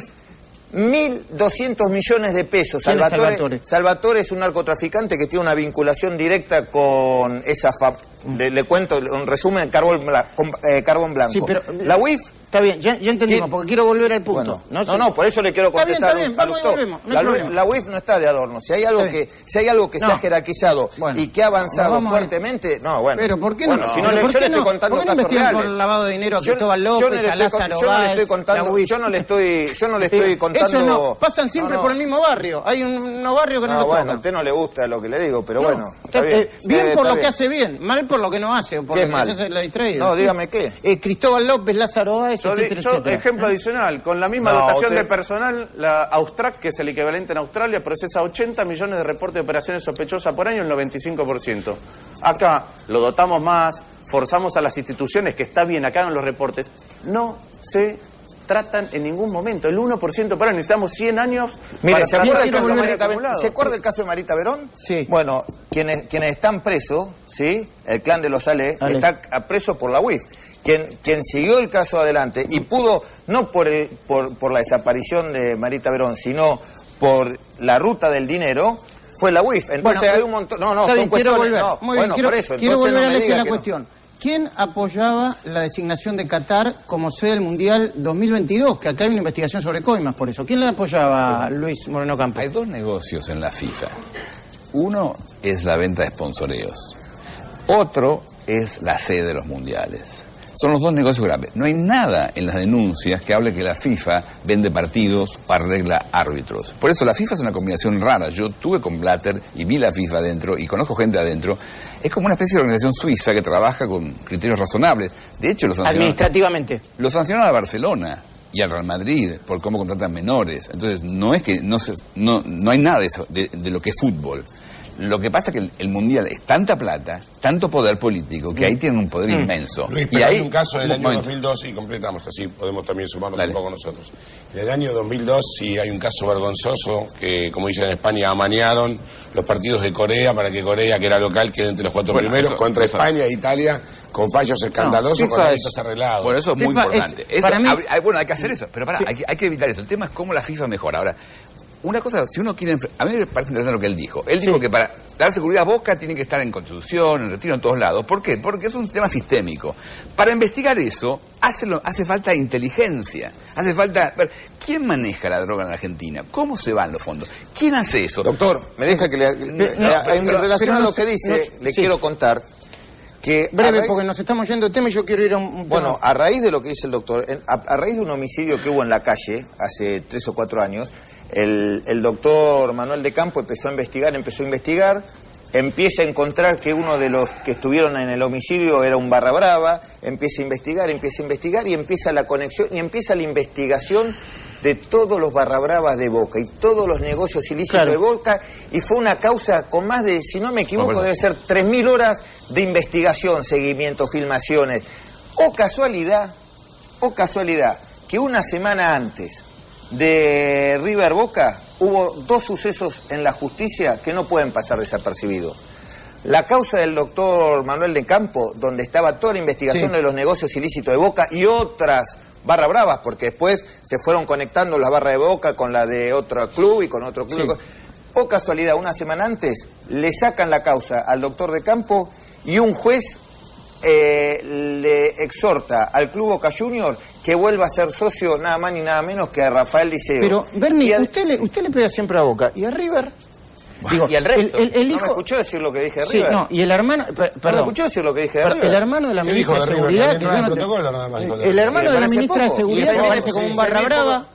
1.200 millones de pesos. Salvatore es un narcotraficante que tiene una vinculación directa con esa le cuento un resumen, carbón blanco. Sí, pero la UIF... Está bien, ya entendimos, porque quiero volver al punto. Bueno, no, por eso le quiero contestar al doctor. La UIF no está de adorno. Si hay algo que se ha jerarquizado y que ha avanzado fuertemente, Pero ¿por qué no? Si no, yo le estoy contando casos reales. Por lavado de dinero a Cristóbal López, a Lázaro Báez, yo no le estoy contando... Eso no, pasan siempre por el mismo barrio. Hay unos barrios que no los tocan. A usted no le gusta lo que le digo, pero bueno. Bien por lo que hace bien, mal por lo que no hace. ¿Qué es mal? No, dígame qué. Cristóbal López, Lázaro Báez, etcétera. Ejemplo adicional, con la misma dotación de personal, la Austrac, que es el equivalente en Australia, procesa 80 millones de reportes de operaciones sospechosas por año, el 95%. Acá lo dotamos más, forzamos a las instituciones que está bien, acá hagan los reportes. No se tratan en ningún momento, el 1% por año. Necesitamos 100 años. Mire, ¿se acuerda el caso de Marita Verón? Sí. Bueno, quienes están presos, ¿sí? El clan de los Ale está preso por la UIF. Quien siguió el caso adelante y pudo, no por la desaparición de Marita Verón, sino por la ruta del dinero, fue la UIF. Entonces hay un montón... son cuestiones... Quiero volver al eje de la cuestión. ¿Quién apoyaba la designación de Qatar como sede del Mundial 2022? Que acá hay una investigación sobre coimas por eso. ¿Quién le apoyaba, Luis Moreno Campos? Hay 2 negocios en la FIFA. Uno es la venta de sponsoreos. Otro es la sede de los mundiales. Son los 2 negocios graves. No hay nada en las denuncias que hable que la FIFA vende partidos o arregla árbitros. Por eso la FIFA es una combinación rara. Yo estuve con Blatter y vi la FIFA adentro y conozco gente adentro. Es como una especie de organización suiza que trabaja con criterios razonables. De hecho, administrativamente. Lo sancionan a Barcelona y al Real Madrid por cómo contratan menores. Entonces, no es que no hay nada de eso, de lo que es fútbol. Lo que pasa es que el Mundial es tanta plata, tanto poder político, que ahí tienen un poder inmenso. Luis, pero hay un caso del año 2002, y completamos, así podemos también sumarnos un poco nosotros. En el año 2002 sí hay un caso vergonzoso que, como dicen en España, amañaron los partidos de Corea para que Corea, que era local, quede entre los 4 primeros, contra España e Italia, con fallos escandalosos, con delitos arreglados. Bueno, eso es muy importante. Hay que hacer eso, pero hay que evitar eso. El tema es cómo la FIFA mejora. Ahora, una cosa, si uno quiere... A mí me parece interesante lo que él dijo. Él dijo que para dar seguridad a Boca tiene que estar en Constitución, en retiro, en todos lados. ¿Por qué? Porque es un tema sistémico. Para investigar eso, hace falta inteligencia. Hace falta... ¿Quién maneja la droga en la Argentina? ¿Cómo se van los fondos? ¿Quién hace eso? Doctor, me deja que en relación a lo que dice, le quiero contar que... Breve, porque nos estamos yendo de tema y yo quiero ir a un... Bueno, a raíz de lo que dice el doctor, a raíz de un homicidio que hubo en la calle hace 3 o 4 años... El doctor Manuel de Campo empezó a investigar, empieza a encontrar que uno de los que estuvieron en el homicidio era un barra brava, empieza a investigar y empieza la conexión y empieza la investigación de todos los barra bravas de Boca y todos los negocios ilícitos de Boca, y fue una causa con más de, si no me equivoco, debe ser 3.000 horas de investigación, seguimiento, filmaciones. O casualidad, que una semana antes de River Boca hubo 2 sucesos en la justicia que no pueden pasar desapercibidos. La causa del doctor Manuel de Campo, donde estaba toda la investigación de los negocios ilícitos de Boca y otras barra bravas, porque después se fueron conectando las barras de Boca con la de otro club y con otro club. O casualidad, una semana antes le sacan la causa al doctor de Campo y un juez le exhorta al Club Boca Junior que vuelva a ser socio nada más ni nada menos que a Rafael Liceo. Pero, Bernie, usted le pega siempre a Boca. ¿Y a River? Digo, y al resto. El hijo... ¿No me escuchó decir lo que dije de River? Sí, no, y el hermano... ¿No me escuchó decir lo que dije de River? El hermano de la ministra de Seguridad... El hermano de la ministra de Seguridad que parece como un barra brava,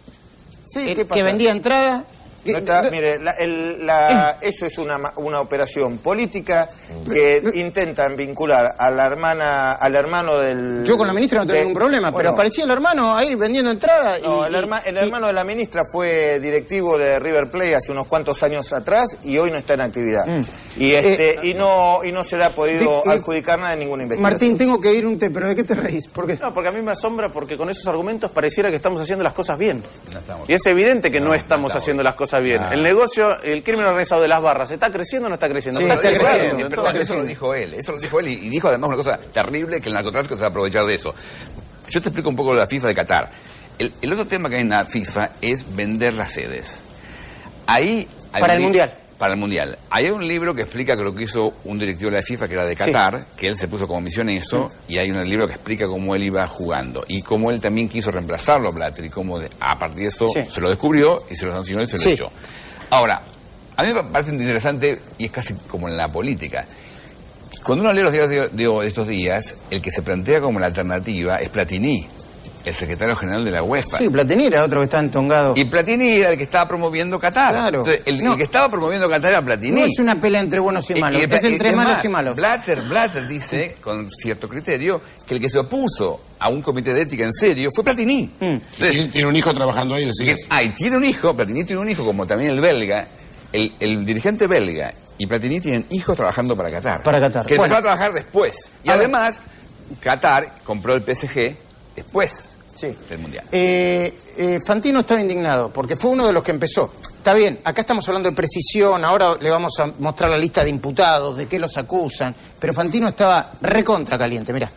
que vendía entrada... No está, mire, eso es una operación política que intentan vincular a la hermana, al hermano del... Yo con la ministra no tengo ningún problema, pero aparecía el hermano ahí vendiendo entrada. No, el hermano de la ministra fue directivo de River Plate hace unos cuantos años atrás y hoy no está en actividad. Y no se le ha podido adjudicar nada de ninguna investigación. Martín, tengo que ir pero ¿de qué te reís? ¿Por qué? No, porque a mí me asombra porque con esos argumentos pareciera que estamos haciendo las cosas bien. Y es evidente que no estamos haciendo las cosas bien. El negocio, el crimen organizado de las barras, ¿está creciendo o no está creciendo? Sí, está creciendo. Eso lo dijo él. Y dijo además una cosa terrible, que el narcotráfico se va a aprovechar de eso. Yo te explico un poco lo de la FIFA de Qatar. El otro tema que hay en la FIFA es vender las sedes. Ahí para el Mundial. Para el Mundial. Hay un libro que explica que lo que hizo un directivo de la FIFA, que era de Qatar, que él se puso como misión eso, y hay un libro que explica cómo él iba jugando, y cómo él también quiso reemplazarlo a Blatter, y cómo a partir de eso se lo descubrió, y se lo sancionó y se lo echó. Ahora, a mí me parece interesante, y es casi como en la política, cuando uno lee los diarios de estos días, el que se plantea como la alternativa es Platini, el secretario general de la UEFA. Sí, Platini era otro que estaba entongado. Y Platini era el que estaba promoviendo Qatar. Claro. Entonces, el que estaba promoviendo Qatar era Platini. No es una pelea entre buenos y malos, es entre malos y malos. Blatter dice, con cierto criterio, que el que se opuso a un comité de ética en serio fue Platini. Entonces, tiene un hijo trabajando ahí, decías. Y tiene un hijo, Platini tiene un hijo, como también el belga, el dirigente belga y Platini tienen hijos trabajando para Qatar. Para Qatar. Que empezó a trabajar después. Y además, Qatar compró el PSG después del Mundial. Fantino estaba indignado porque fue uno de los que empezó. Está bien, acá estamos hablando de precisión, ahora le vamos a mostrar la lista de imputados, de qué los acusan, pero Fantino estaba recontra caliente, mirá.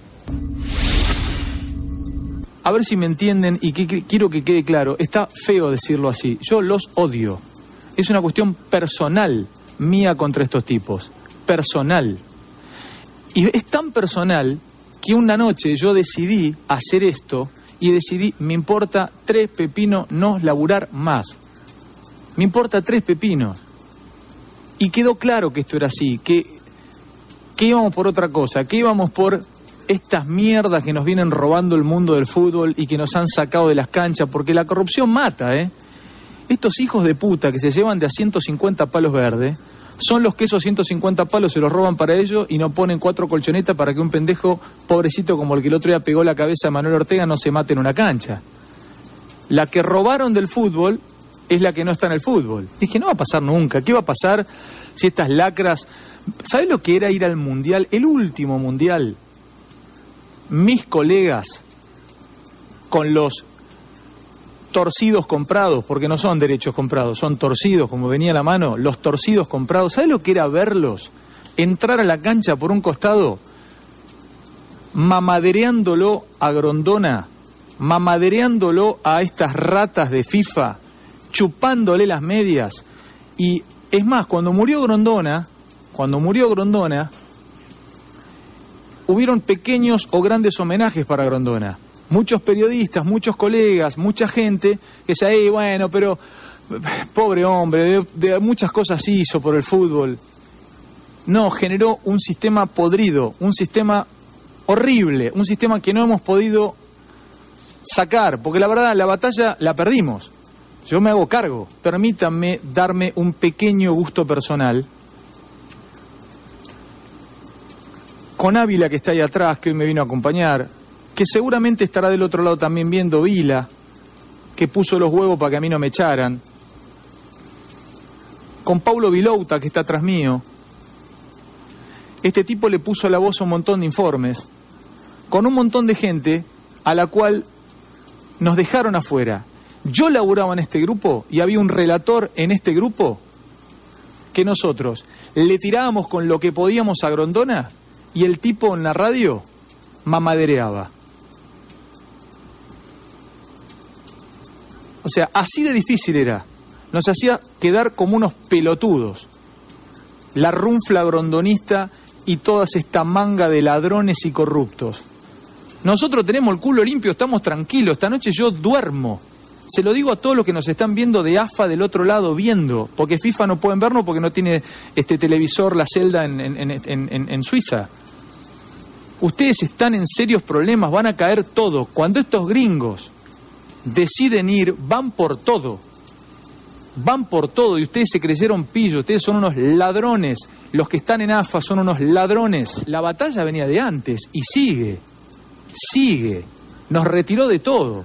A ver si me entienden y quiero que quede claro, está feo decirlo así, yo los odio. Es una cuestión personal mía contra estos tipos, personal. Y es tan personal que una noche yo decidí hacer esto y decidí, me importa 3 pepinos no laburar más. Me importa 3 pepinos. Y quedó claro que esto era así, que íbamos por otra cosa, que íbamos por estas mierdas que nos vienen robando el mundo del fútbol y que nos han sacado de las canchas, porque la corrupción mata, Estos hijos de puta que se llevan de a 150 palos verdes son los que esos 150 palos se los roban para ellos y no ponen 4 colchonetas para que un pendejo pobrecito como el que el otro día pegó la cabeza a Manuel Ortega no se mate en una cancha. La que robaron del fútbol es la que no está en el fútbol. Dije, no va a pasar nunca. ¿Qué va a pasar si estas lacras... ¿Sabes lo que era ir al Mundial? El último Mundial. Mis colegas con los torcidos comprados, porque no son derechos comprados, son torcidos, como venía a la mano, los torcidos comprados. ¿Sabes lo que era verlos? Entrar a la cancha por un costado, mamadereándolo a Grondona, mamadereándolo a estas ratas de FIFA, chupándole las medias. Y es más, cuando murió Grondona, hubieron pequeños o grandes homenajes para Grondona. Muchos periodistas, muchos colegas, mucha gente que decía, bueno, pero pobre hombre, de muchas cosas hizo por el fútbol. No, generó un sistema podrido, un sistema horrible, un sistema que no hemos podido sacar, porque la verdad, la batalla la perdimos. Yo me hago cargo. Permítanme darme un pequeño gusto personal. Con Ávila, que está ahí atrás, que hoy me vino a acompañar, que seguramente estará del otro lado también viendo Vila, que puso los huevos para que a mí no me echaran. Con Paulo Vilouta, que está atrás mío. Este tipo le puso la voz a un montón de informes, con un montón de gente a la cual nos dejaron afuera. Yo laburaba en este grupo y había un relator en este grupo que nosotros le tirábamos con lo que podíamos a Grondona y el tipo en la radio mamadereaba. O sea, así de difícil era. Nos hacía quedar como unos pelotudos. La runfla grondonista y toda esta manga de ladrones y corruptos. Nosotros tenemos el culo limpio, estamos tranquilos. Esta noche yo duermo. Se lo digo a todos los que nos están viendo de AFA del otro lado viendo, porque FIFA no pueden vernos porque no tiene televisor, la celda en Suiza. Ustedes están en serios problemas, van a caer todo. Cuando estos gringos deciden ir, van por todo. Van por todo y ustedes se creyeron pillos, ustedes son unos ladrones. Los que están en AFA son unos ladrones. La batalla venía de antes y sigue. Nos retiró de todo.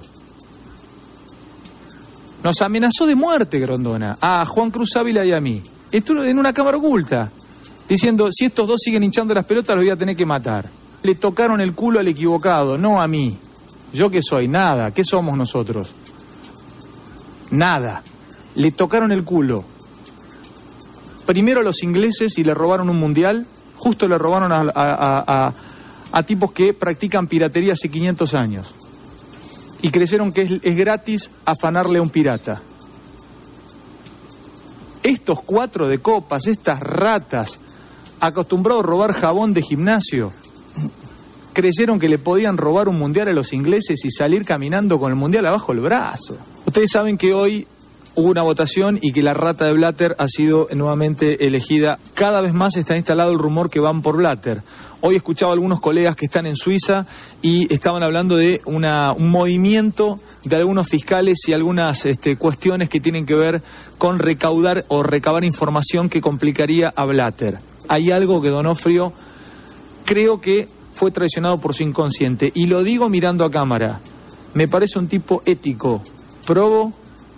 Nos amenazó de muerte Grondona, a Juan Cruz Ávila y a mí. Esto en una cámara oculta, diciendo, si estos dos siguen hinchando las pelotas los voy a tener que matar. Le tocaron el culo al equivocado, no a mí. ¿Yo qué soy? Nada. ¿Qué somos nosotros? Nada. Le tocaron el culo. Primero a los ingleses y le robaron un mundial. Justo le robaron a tipos que practican piratería hace 500 años. Y creyeron que es gratis afanarle a un pirata. Estos 4 de copas, estas ratas, acostumbrados a robar jabón de gimnasio, creyeron que le podían robar un mundial a los ingleses y salir caminando con el mundial abajo el brazo. Ustedes saben que hoy hubo una votación y que la rata de Blatter ha sido nuevamente elegida. Cada vez más está instalado el rumor que van por Blatter. Hoy escuchaba a algunos colegas que están en Suiza y estaban hablando de un movimiento de algunos fiscales y algunas cuestiones que tienen que ver con recaudar o recabar información que complicaría a Blatter. Hay algo que Donofrio creo que fue traicionado por su inconsciente. Y lo digo mirando a cámara. Me parece un tipo ético, probo,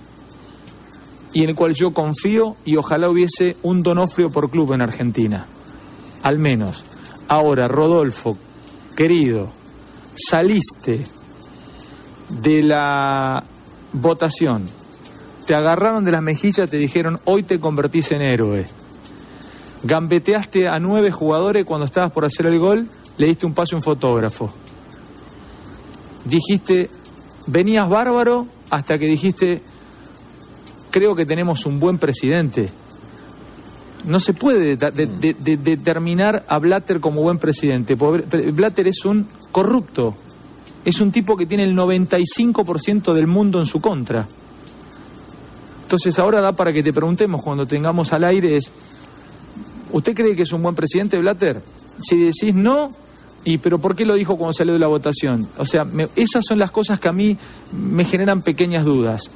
y en el cual yo confío y ojalá hubiese un Donofrio por club en Argentina. Al menos. Ahora, Rodolfo, querido, saliste de la votación, te agarraron de las mejillas, te dijeron, hoy te convertís en héroe. Gambeteaste a 9 jugadores cuando estabas por hacer el gol, le diste un pase a un fotógrafo. Dijiste, venías bárbaro hasta que dijiste, creo que tenemos un buen presidente. No se puede determinar a Blatter como buen presidente. Blatter es un corrupto. Es un tipo que tiene el 95% del mundo en su contra. Entonces ahora da para que te preguntemos cuando tengamos al aire es, ¿usted cree que es un buen presidente, Blatter? Si decís no, pero ¿por qué lo dijo cuando salió de la votación? O sea, esas son las cosas que a mí me generan pequeñas dudas.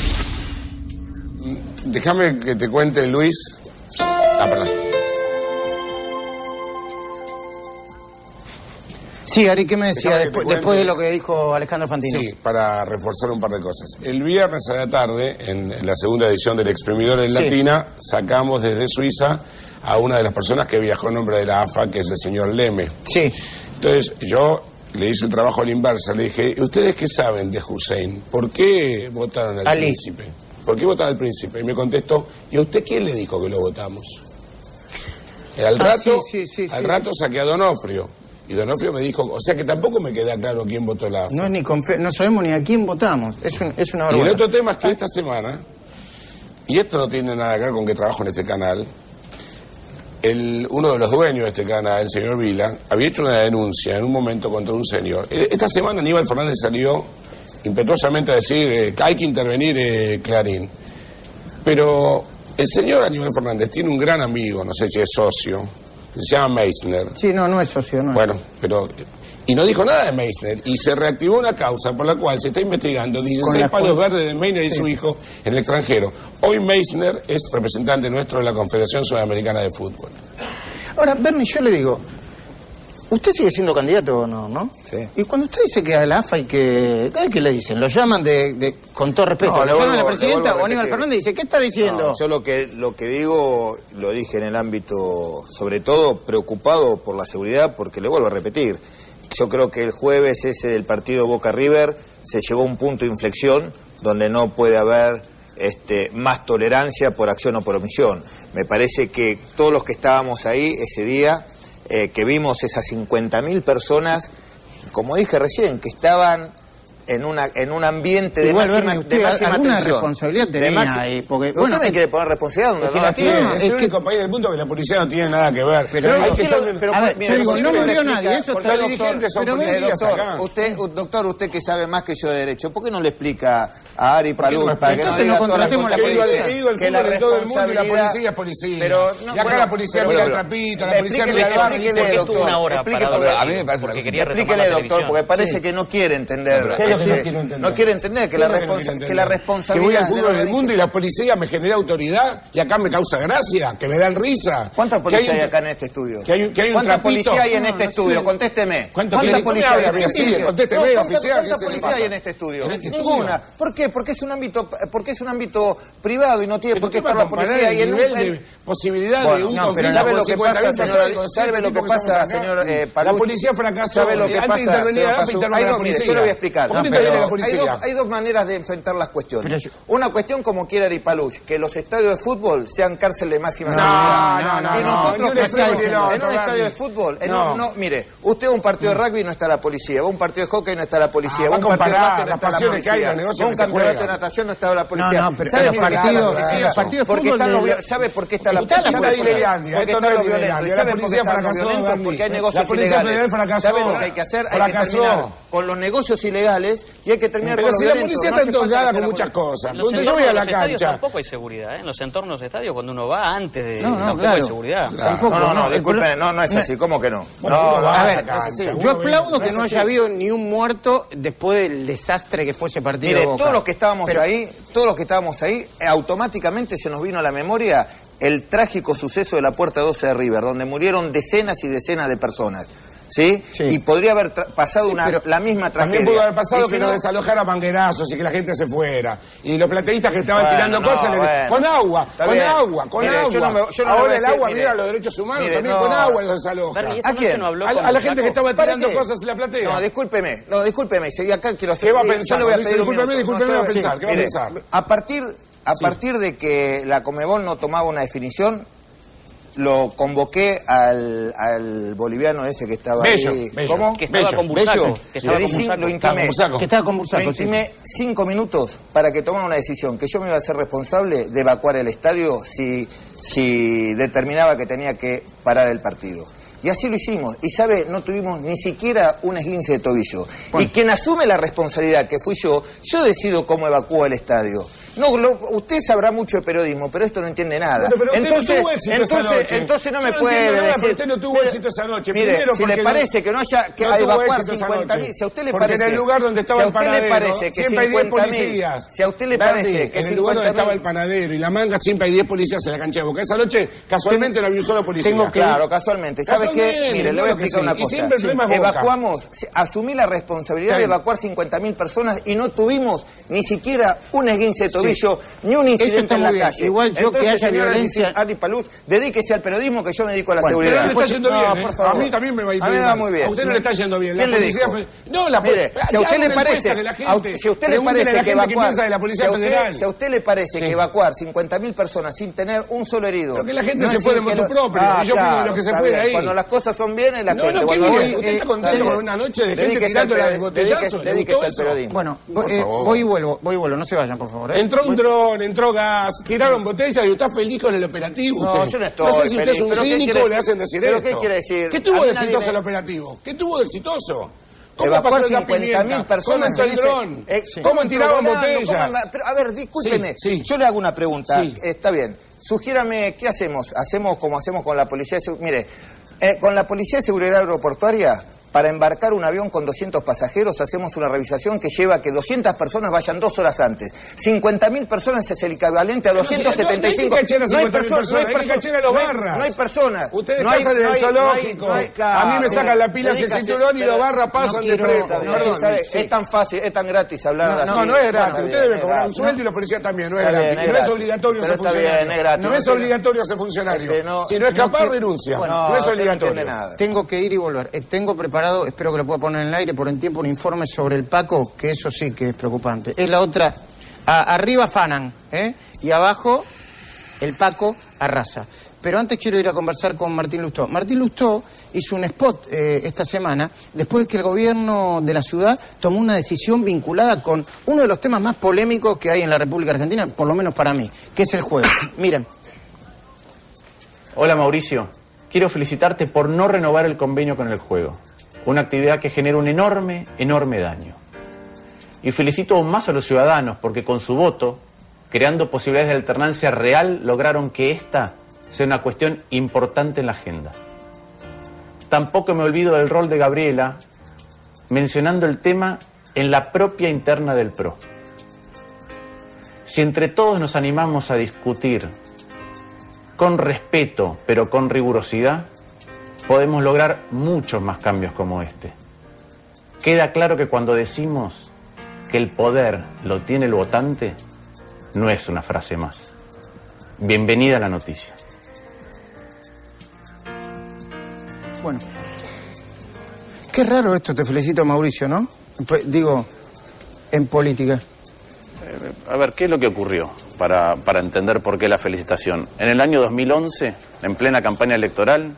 Déjame que te cuente, Luis. Perdón. Sí, Ari, ¿qué me decía después de lo que dijo Alejandro Fantino? Sí, para reforzar un par de cosas. El viernes a la tarde, en la segunda edición del Exprimidor en Latina, sacamos desde Suiza a una de las personas que viajó en nombre de la AFA, que es el señor Leme. Sí. Entonces, yo le hice el trabajo a la inversa. Le dije, ¿ustedes qué saben de Hussein? ¿Por qué votaron al príncipe? ¿Por qué votaron al príncipe? Y me contestó, ¿y a usted quién le dijo que lo votamos? Al rato saqué a Donofrio. Y Donofrio me dijo, o sea que tampoco me queda claro quién votó la AFA. No sabemos ni a quién votamos. Es una vergüenza. Y el otro tema es que esta semana, y esto no tiene nada que ver con que trabajo en este canal, uno de los dueños de este canal, el señor Vila, había hecho una denuncia en un momento contra un señor. Esta semana Aníbal Fernández salió impetuosamente a decir que hay que intervenir Clarín. Pero el señor Aníbal Fernández tiene un gran amigo, no sé si es socio, que se llama Meissner. Sí, no es socio, no. Bueno, pero... Y no dijo nada de Meissner. Y se reactivó una causa por la cual se está investigando 16 palos verdes de Meissner y su hijo en el extranjero. Hoy Meissner es representante nuestro de la Confederación Sudamericana de Fútbol. Ahora, Bernie, yo le digo, usted sigue siendo candidato o no? Sí. Y cuando usted dice que a la AFA ¿qué le dicen? ¿Lo llaman con todo respeto? No, ¿Le llaman a la presidenta o Aníbal Fernández y dice, ¿qué está diciendo? No, yo lo que digo, lo dije en el ámbito, sobre todo, preocupado por la seguridad, porque le vuelvo a repetir. Yo creo que el jueves ese del partido Boca River se llegó a un punto de inflexión donde no puede haber más tolerancia por acción o por omisión. Me parece que todos los que estábamos ahí ese día, que vimos esas 50.000 personas, como dije recién, que estaban en un ambiente de Igual, máxima, Bernie, de máxima alguna tensión. responsabilidad tenía ahí, porque, ¿Usted bueno, me quiere poner responsabilidad donde no la tiene? Es el único país del mundo que la policía no tiene nada que ver. Pero hay que ser... pero, a ver, mire, yo digo, si no me murió explica, nadie, eso porque está, los doctor. dirigentes son Pero policías doctor, usted que sabe más que yo de derecho, ¿por qué no le explica a Ari Palud para que no entonces diga no todas las contratemos cosas la que policía? dice? He ido al Que la fútbol en todo el mundo y la responsabilidad... policía es policía. Pero, no, y acá la policía mira el trapito, la policía mira el barrio. Explíquele, doctor. una hora parado, a mí me parece porque una quería retomar Explíquele, la doctor, televisión. porque parece que no quiere entender. ¿Qué es lo que no quiere entender? No quiere entender que la responsabilidad... Que voy al fútbol del mundo y la policía me genera autoridad y acá me causa gracia, que me dan risa. ¿Cuántas policías hay acá en este estudio? Que hay un ¿Cuántas trapito? policías hay en este estudio? Contésteme. ¿Cuántas policías hay en este estudio? Contésteme, oficial. ¿Cuántas policías hay en este estudio? Ninguna. ¿Por qué? Porque es un ámbito privado y no tiene por qué estar la policía ahí en un nivel de posibilidad de un conflicto. ¿Sabe lo que pasa, señor? ¿Sabe lo que pasa, señor Paluch? La policía fracasó. ¿Sabe lo que pasa, señor Paluch? Mire, yo le voy a explicar. Hay dos maneras de enfrentar las cuestiones. Una cuestión como quiere Ari Paluch, que los estadios de fútbol sean cárcel de máxima seguridad. Y nosotros en un estadio de fútbol, mire, usted va a un partido de rugby y no está la policía, va a un partido de hockey y no está la policía, va a un partido de básquet no está la policía, va a un campeonato de natación no está la policía. ¿Sabe por qué está la policía? ¿Sabe por qué está la policía? Porque están los violentos. ¿Y sabe por qué están los violentos? Porque hay negocios ilegales. ¿Sabe lo que hay que hacer? Hay que terminar con los negocios ilegales y hay que terminar con los violentos. La policía está entonada con muchas cosas. Cuando yo voy a la cancha... Tampoco hay seguridad, ¿eh? En los entornos de estadios, cuando uno va antes de... tampoco hay seguridad. No, disculpen, no es así. ¿Cómo que no? A ver, yo aplaudo que no haya habido ni un muerto después del desastre que fue ese partido. Mire, todos los que estábamos ahí, automáticamente se nos vino a la memoria el trágico suceso de la Puerta 12 de River, donde murieron decenas y decenas de personas. ¿Sí? Y podría haber pasado la misma tragedia. También pudo haber pasado que nos desalojara manguerazos y que la gente se fuera. Y los plateístas que estaban tirando cosas, con agua. Ahora el agua, mira los derechos humanos, también con agua los desaloja. ¿A quién? A la gente que estaba tirando cosas en la platea. No, discúlpeme, si acá quiero hacer... ¿Qué va a pensar? Yo le voy a pedir discúlpeme, va a pensar. ¿Qué va a pensar? A partir de que la Conmebol no tomaba una definición, lo convoqué al boliviano ese que estaba ahí. ¿Cómo? Que estaba con Bursaco. Lo intimé. Que estaba con Bursaco. Lo intimé 5 minutos para que tomara una decisión, que yo me iba a hacer responsable de evacuar el estadio si determinaba que tenía que parar el partido. Y así lo hicimos. Y sabe, no tuvimos ni siquiera un esguince de tobillo. Bueno. Y quien asume la responsabilidad, que fui yo decido cómo evacúo el estadio. No, usted sabrá mucho de periodismo, pero esto no entiende nada. Bueno, pero entonces no me puede decir... Pero usted no tuvo éxito esa noche. Mire, primero si le parece que no haya que evacuar 50.000... Si a usted le parece... Porque en el lugar donde estaba el panadero siempre hay 10 policías. Si a usted le parece que en el lugar donde estaba el panadero y la manga siempre hay 10 policías en la cancha de Boca. Esa noche casualmente no había un solo policía. Claro, casualmente. ¿Sabe qué? Mire, le voy a explicar una cosa. Evacuamos, asumí la responsabilidad de evacuar 50.000 personas y no tuvimos ni siquiera un esguince de tobillo, ni un incidente en la calle. Igual yo que haya violencia... Ari Paluch, dedíquese al periodismo, que yo me dedico a la seguridad. Pero no le está yendo bien, por favor. A mí también me va a ir bien. A mí me va muy bien. A usted no le está yendo bien. ¿Quién le dijo? No, mire, si a usted le parece que evacuar... Si a usted le parece que evacuar 50.000 personas sin tener un solo herido... Porque la gente se fue de motu propio, y yo opino de lo que se fue de ahí. Cuando las cosas son bien, es la gente. No, usted está contento con una noche de gente tirando la de botellazo. Dedíquese al periodismo. Bueno, voy y vuelvo, no se vayan, por favor. Entró un dron, entró gas, tiraron botellas y usted está feliz con el operativo. No, yo no estoy. No sé si usted es un cínico, le hacen decir esto. ¿Pero qué quiere decir? ¿Qué tuvo de exitoso el operativo? ¿Qué tuvo de exitoso? Evacuar 50.000 personas. ¿Cómo entró el dron? ¿Cómo tiraban botellas? Pero, a ver, discúlpeme. Yo le hago una pregunta. Está bien. Sugiérame, ¿qué hacemos? ¿Hacemos como hacemos con la policía? Mire, con la Policía de Seguridad Aeroportuaria, para embarcar un avión con 200 pasajeros, hacemos una revisación que lleva a que 200 personas vayan 2 horas antes. 50.000 personas es el equivalente a 275. No hay personas. No hay personas. Ustedes pasan en el zoológico. A mí me sacan la pila ese cinturón y los barras pasan de preto. Es tan fácil, es tan gratis hablar así. No es gratis. Usted debe cobrar un sueldo y los policías también. No es gratis. No es obligatorio ser funcionario. No es obligatorio ser funcionario. Si no es capaz, renuncia. No es obligatorio. Tengo que ir y volver. Tengo preparado, espero que lo pueda poner en el aire por un tiempo, un informe sobre el Paco, que eso sí que es preocupante. Es la otra, arriba Fanan, y abajo el Paco arrasa. pero antes quiero ir a conversar con Martín Lustó. Martín Lustó hizo un spot esta semana, después de que el gobierno de la ciudad tomó una decisión vinculada con uno de los temas más polémicos que hay en la República Argentina, por lo menos para mí, que es el juego. Miren. Hola Mauricio, quiero felicitarte por no renovar el convenio con el juego, una actividad que genera un enorme daño. Y felicito aún más a los ciudadanos porque con su voto, creando posibilidades de alternancia real, lograron que esta sea una cuestión importante en la agenda. Tampoco me olvido del rol de Gabriela, mencionando el tema en la propia interna del PRO. Si entre todos nos animamos a discutir con respeto, pero con rigurosidad, podemos lograr muchos más cambios como este. Queda claro que cuando decimos que el poder lo tiene el votante, no es una frase más. Bienvenida a la noticia. Bueno, qué raro esto, te felicito Mauricio, ¿no? Digo, en política. A ver, ¿qué es lo que ocurrió para entender por qué la felicitación? En el año 2011, en plena campaña electoral,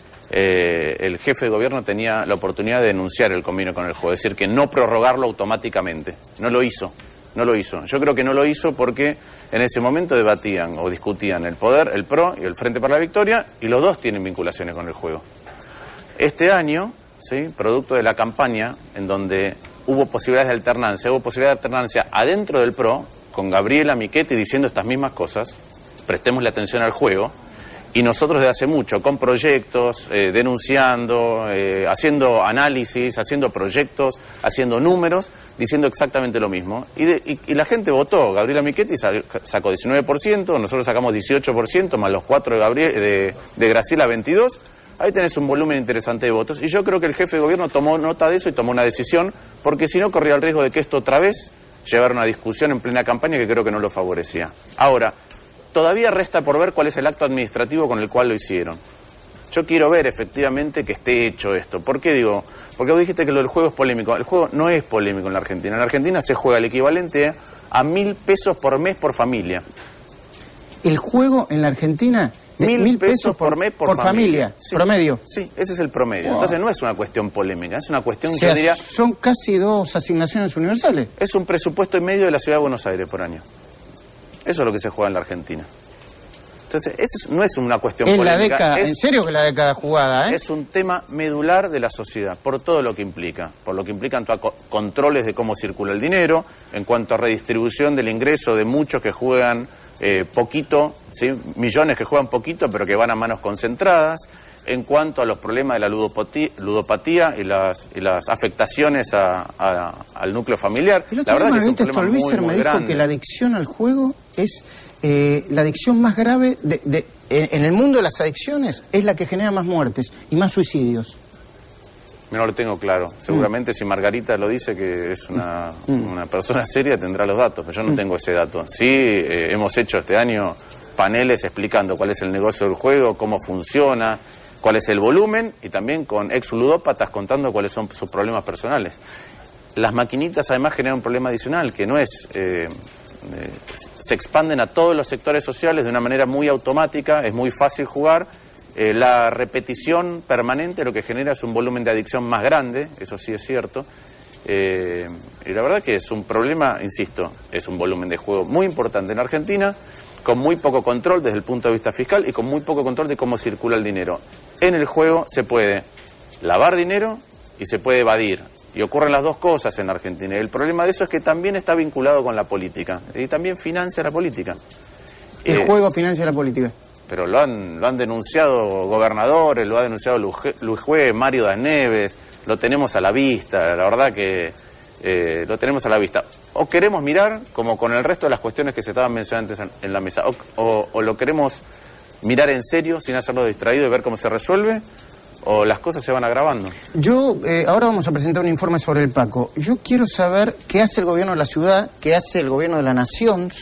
el jefe de gobierno tenía la oportunidad de denunciar el convenio con el juego, es decir, que no prorrogarlo automáticamente. No lo hizo. Yo creo que no lo hizo porque en ese momento debatían o discutían el poder, el PRO y el Frente para la Victoria, y los dos tienen vinculaciones con el juego. Este año, ¿sí?, producto de la campaña, en donde hubo posibilidades de alternancia adentro del PRO, con Gabriela Michetti diciendo estas mismas cosas, prestémosle atención al juego, y nosotros desde hace mucho, con proyectos, denunciando, haciendo análisis, haciendo proyectos, haciendo números, diciendo exactamente lo mismo. Y la gente votó. Gabriela Michetti sacó 19%, nosotros sacamos 18%, más los 4 de Graciela 22%. Ahí tenés un volumen interesante de votos. Y yo creo que el jefe de gobierno tomó nota de eso y tomó una decisión, porque si no corría el riesgo de que esto otra vez llevara una discusión en plena campaña que creo que no lo favorecía. Ahora, todavía resta por ver cuál es el acto administrativo con el cual lo hicieron. Yo quiero ver efectivamente que esté hecho esto. ¿Por qué digo? Porque vos dijiste que lo del juego es polémico. El juego no es polémico en la Argentina. En la Argentina se juega el equivalente a 1.000 pesos por mes por familia. ¿El juego en la Argentina? 1.000 pesos por mes por familia. Sí. ¿Promedio? Sí, ese es el promedio. Wow. Entonces no es una cuestión polémica, es una cuestión, yo diría... Son casi 2 asignaciones universales. Es un presupuesto y medio de la Ciudad de Buenos Aires por año. Eso es lo que se juega en la Argentina. Entonces, eso no es una cuestión polémica. ¿En serio que la década jugada, Es un tema medular de la sociedad, por todo lo que implica. Por lo que implica en cuanto a controles de cómo circula el dinero, en cuanto a redistribución del ingreso de muchos que juegan poquito, ¿sí?, millones que juegan poquito pero que van a manos concentradas, en cuanto a los problemas de la ludopatía y las afectaciones al núcleo familiar. La verdad que es un problema muy grande. Me dijo que la adicción al juego es la adicción más grave en el mundo de las adicciones, es la que genera más muertes y más suicidios. No lo tengo claro. Seguramente si Margarita lo dice, que es una persona seria, tendrá los datos, pero yo no tengo ese dato. Sí, hemos hecho este año paneles explicando cuál es el negocio del juego, cómo funciona, cuál es el volumen, y también con ex ludópatas contando cuáles son sus problemas personales. Las maquinitas además generan un problema adicional, que no es... se expanden a todos los sectores sociales de una manera muy automática, es muy fácil jugar. La repetición permanente lo que genera es un volumen de adicción más grande, eso sí es cierto. Y la verdad que es un problema, insisto, es un volumen de juego muy importante en Argentina, con muy poco control desde el punto de vista fiscal y con muy poco control de cómo circula el dinero. En el juego se puede lavar dinero y se puede evadir. Y ocurren las dos cosas en Argentina. Y el problema de eso es que también está vinculado con la política. Y también financia la política. El juego financia la política. Pero lo han denunciado gobernadores, lo ha denunciado Luis Juez, Mario Das Neves, lo tenemos a la vista, la verdad que lo tenemos a la vista. O queremos mirar, como con el resto de las cuestiones que se estaban mencionando antes en la mesa, o lo queremos mirar en serio, sin hacerlo distraído y ver cómo se resuelve, o las cosas se van agravando. Ahora vamos a presentar un informe sobre el Paco. Yo quiero saber qué hace el gobierno de la ciudad, qué hace el gobierno de la nación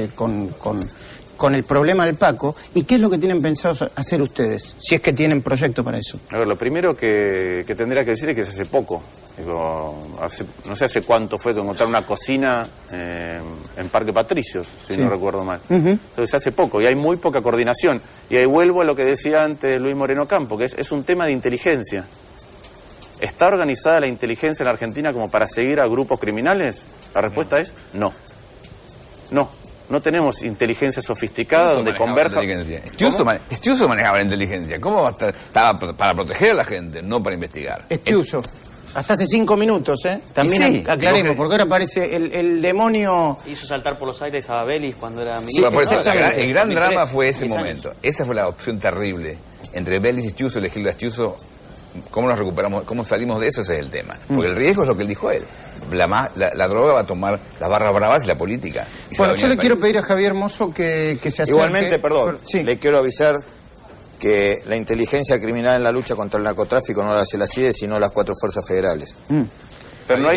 con el problema del Paco, y qué es lo que tienen pensado hacer ustedes, si es que tienen proyecto para eso. A ver, lo primero que tendría que decir es que se hace poco. Digo, no sé hace cuánto fue que encontraron una cocina en Parque Patricios, si no recuerdo mal. Entonces hace poco, y hay muy poca coordinación. Y ahí vuelvo a lo que decía antes Luis Moreno Campo, que es un tema de inteligencia. ¿Está organizada la inteligencia en la Argentina como para seguir a grupos criminales? La respuesta es no. No tenemos inteligencia sofisticada donde converja... Estiuso manejaba la inteligencia. ¿Cómo va a estar? Estaba para proteger a la gente, no para investigar. Estiuso. Hasta hace 5 minutos, ¿eh? También sí, aclaremos, porque ahora aparece el demonio... Hizo saltar por los aires a Belis cuando era ministro. Sí, por eso, el gran drama fue ese momento. Esa fue la opción terrible. Entre Belis y Estiuso, elegir a Estiuso, ¿cómo nos recuperamos? ¿Cómo salimos de eso? Ese es el tema. Porque el riesgo es lo que él dijo él. La droga va a tomar las barras bravas y la política. Bueno, yo le quiero pedir a Javier Mozo que se acerque... Igualmente, perdón, le quiero avisar que la inteligencia criminal en la lucha contra el narcotráfico no la hace la CIDE, sino las 4 fuerzas federales. Pero no hay...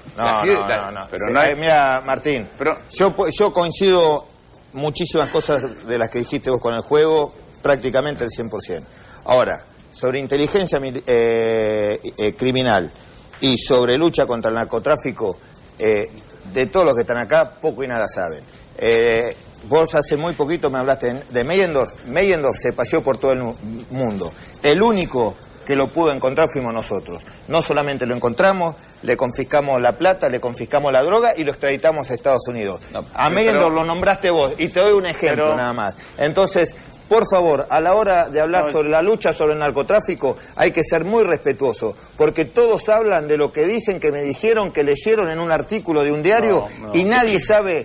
Mira, Martín, yo coincido muchísimas cosas de las que dijiste vos con el juego, prácticamente el 100%. Ahora, sobre inteligencia criminal y sobre lucha contra el narcotráfico, de todos los que están acá, poco y nada saben. Vos hace muy poquito me hablaste de Meyendorf. Meyendorf se paseó por todo el mundo. El único que lo pudo encontrar fuimos nosotros. No solamente lo encontramos, le confiscamos la plata, le confiscamos la droga y lo extraditamos a Estados Unidos. A Meyendorf lo nombraste vos y te doy un ejemplo nada más. Entonces, por favor, a la hora de hablar sobre la lucha sobre el narcotráfico, hay que ser muy respetuoso, porque todos hablan de lo que dicen, que me dijeron, que leyeron en un artículo de un diario, y nadie sabe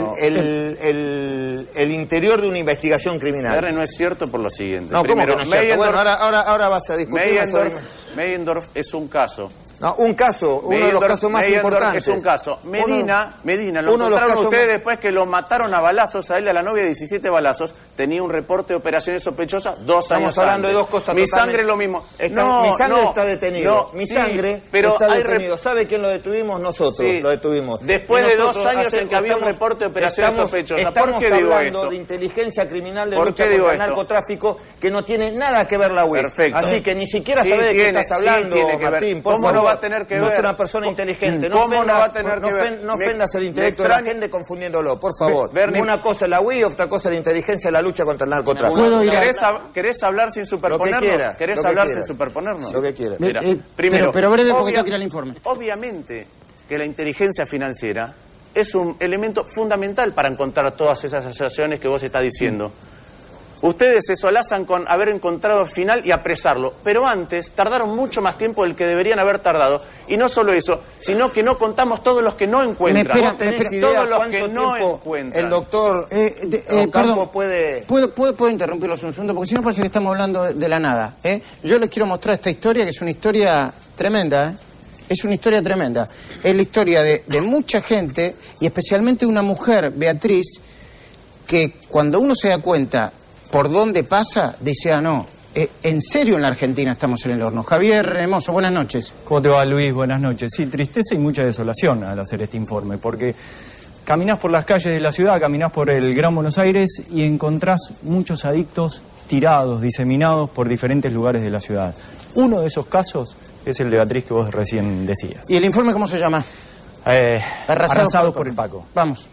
el interior de una investigación criminal. No es cierto por lo siguiente. No, primero, ¿cómo que no es cierto? Bueno, ahora vas a discutir Meyendorf es un caso. No, un caso, uno de los casos más importantes. Es un caso. Medina, lo encontraron ustedes después que lo mataron a balazos, a él y a la novia, 17 balazos. Tenía un reporte de operaciones sospechosas 2 años Estamos hablando de dos cosas Mi sangre es lo mismo. Mi sangre está detenido. Mi sangre está detenido. ¿Sabe quién lo detuvimos? Nosotros lo detuvimos. Después de 2 años en que había un reporte de operaciones sospechosas. ¿Por qué digo hablando de inteligencia criminal de lucha contra el narcotráfico que no tiene nada que ver la UIF. Perfecto. Así que ni siquiera sabe de qué estás hablando, Martín. ¿Cómo no va a tener que ver? Es una persona inteligente. No ofendas el intelecto de la gente confundiéndolo, por favor. Una cosa es la UIF, otra cosa es la inteligencia de la lucha contra el narcotráfico. ¿Querés hablar sin superponernos? ¿Querés hablar sin superponernos? Lo que quieras. Primero, pero breve porque tengo que ir al informe. Obviamente que la inteligencia financiera es un elemento fundamental para encontrar todas esas asociaciones que vos estás diciendo. Ustedes se solazan con haber encontrado el final y apresarlo, pero antes tardaron mucho más tiempo del que deberían haber tardado. Y no solo eso, sino que no contamos todos los que no encuentran. ¿Vos tenés idea todos los que no encuentran? El doctor Campo puede... ¿Puedo interrumpirlos un segundo? Porque si no parece que estamos hablando de la nada. Yo les quiero mostrar esta historia, que es una historia tremenda, Es una historia tremenda. Es la historia de mucha gente, y especialmente una mujer, Beatriz, que cuando uno se da cuenta por dónde pasa, dice, no, en serio en la Argentina estamos en el horno. Javier Mozo, buenas noches. ¿Cómo te va, Luis? Buenas noches. Sí, tristeza y mucha desolación al hacer este informe, porque caminás por las calles de la ciudad, caminás por el Gran Buenos Aires y encontrás muchos adictos tirados, diseminados por diferentes lugares de la ciudad. Uno de esos casos es el de Beatriz que vos recién decías. ¿Y el informe cómo se llama? Arrasados por el Paco. Vamos.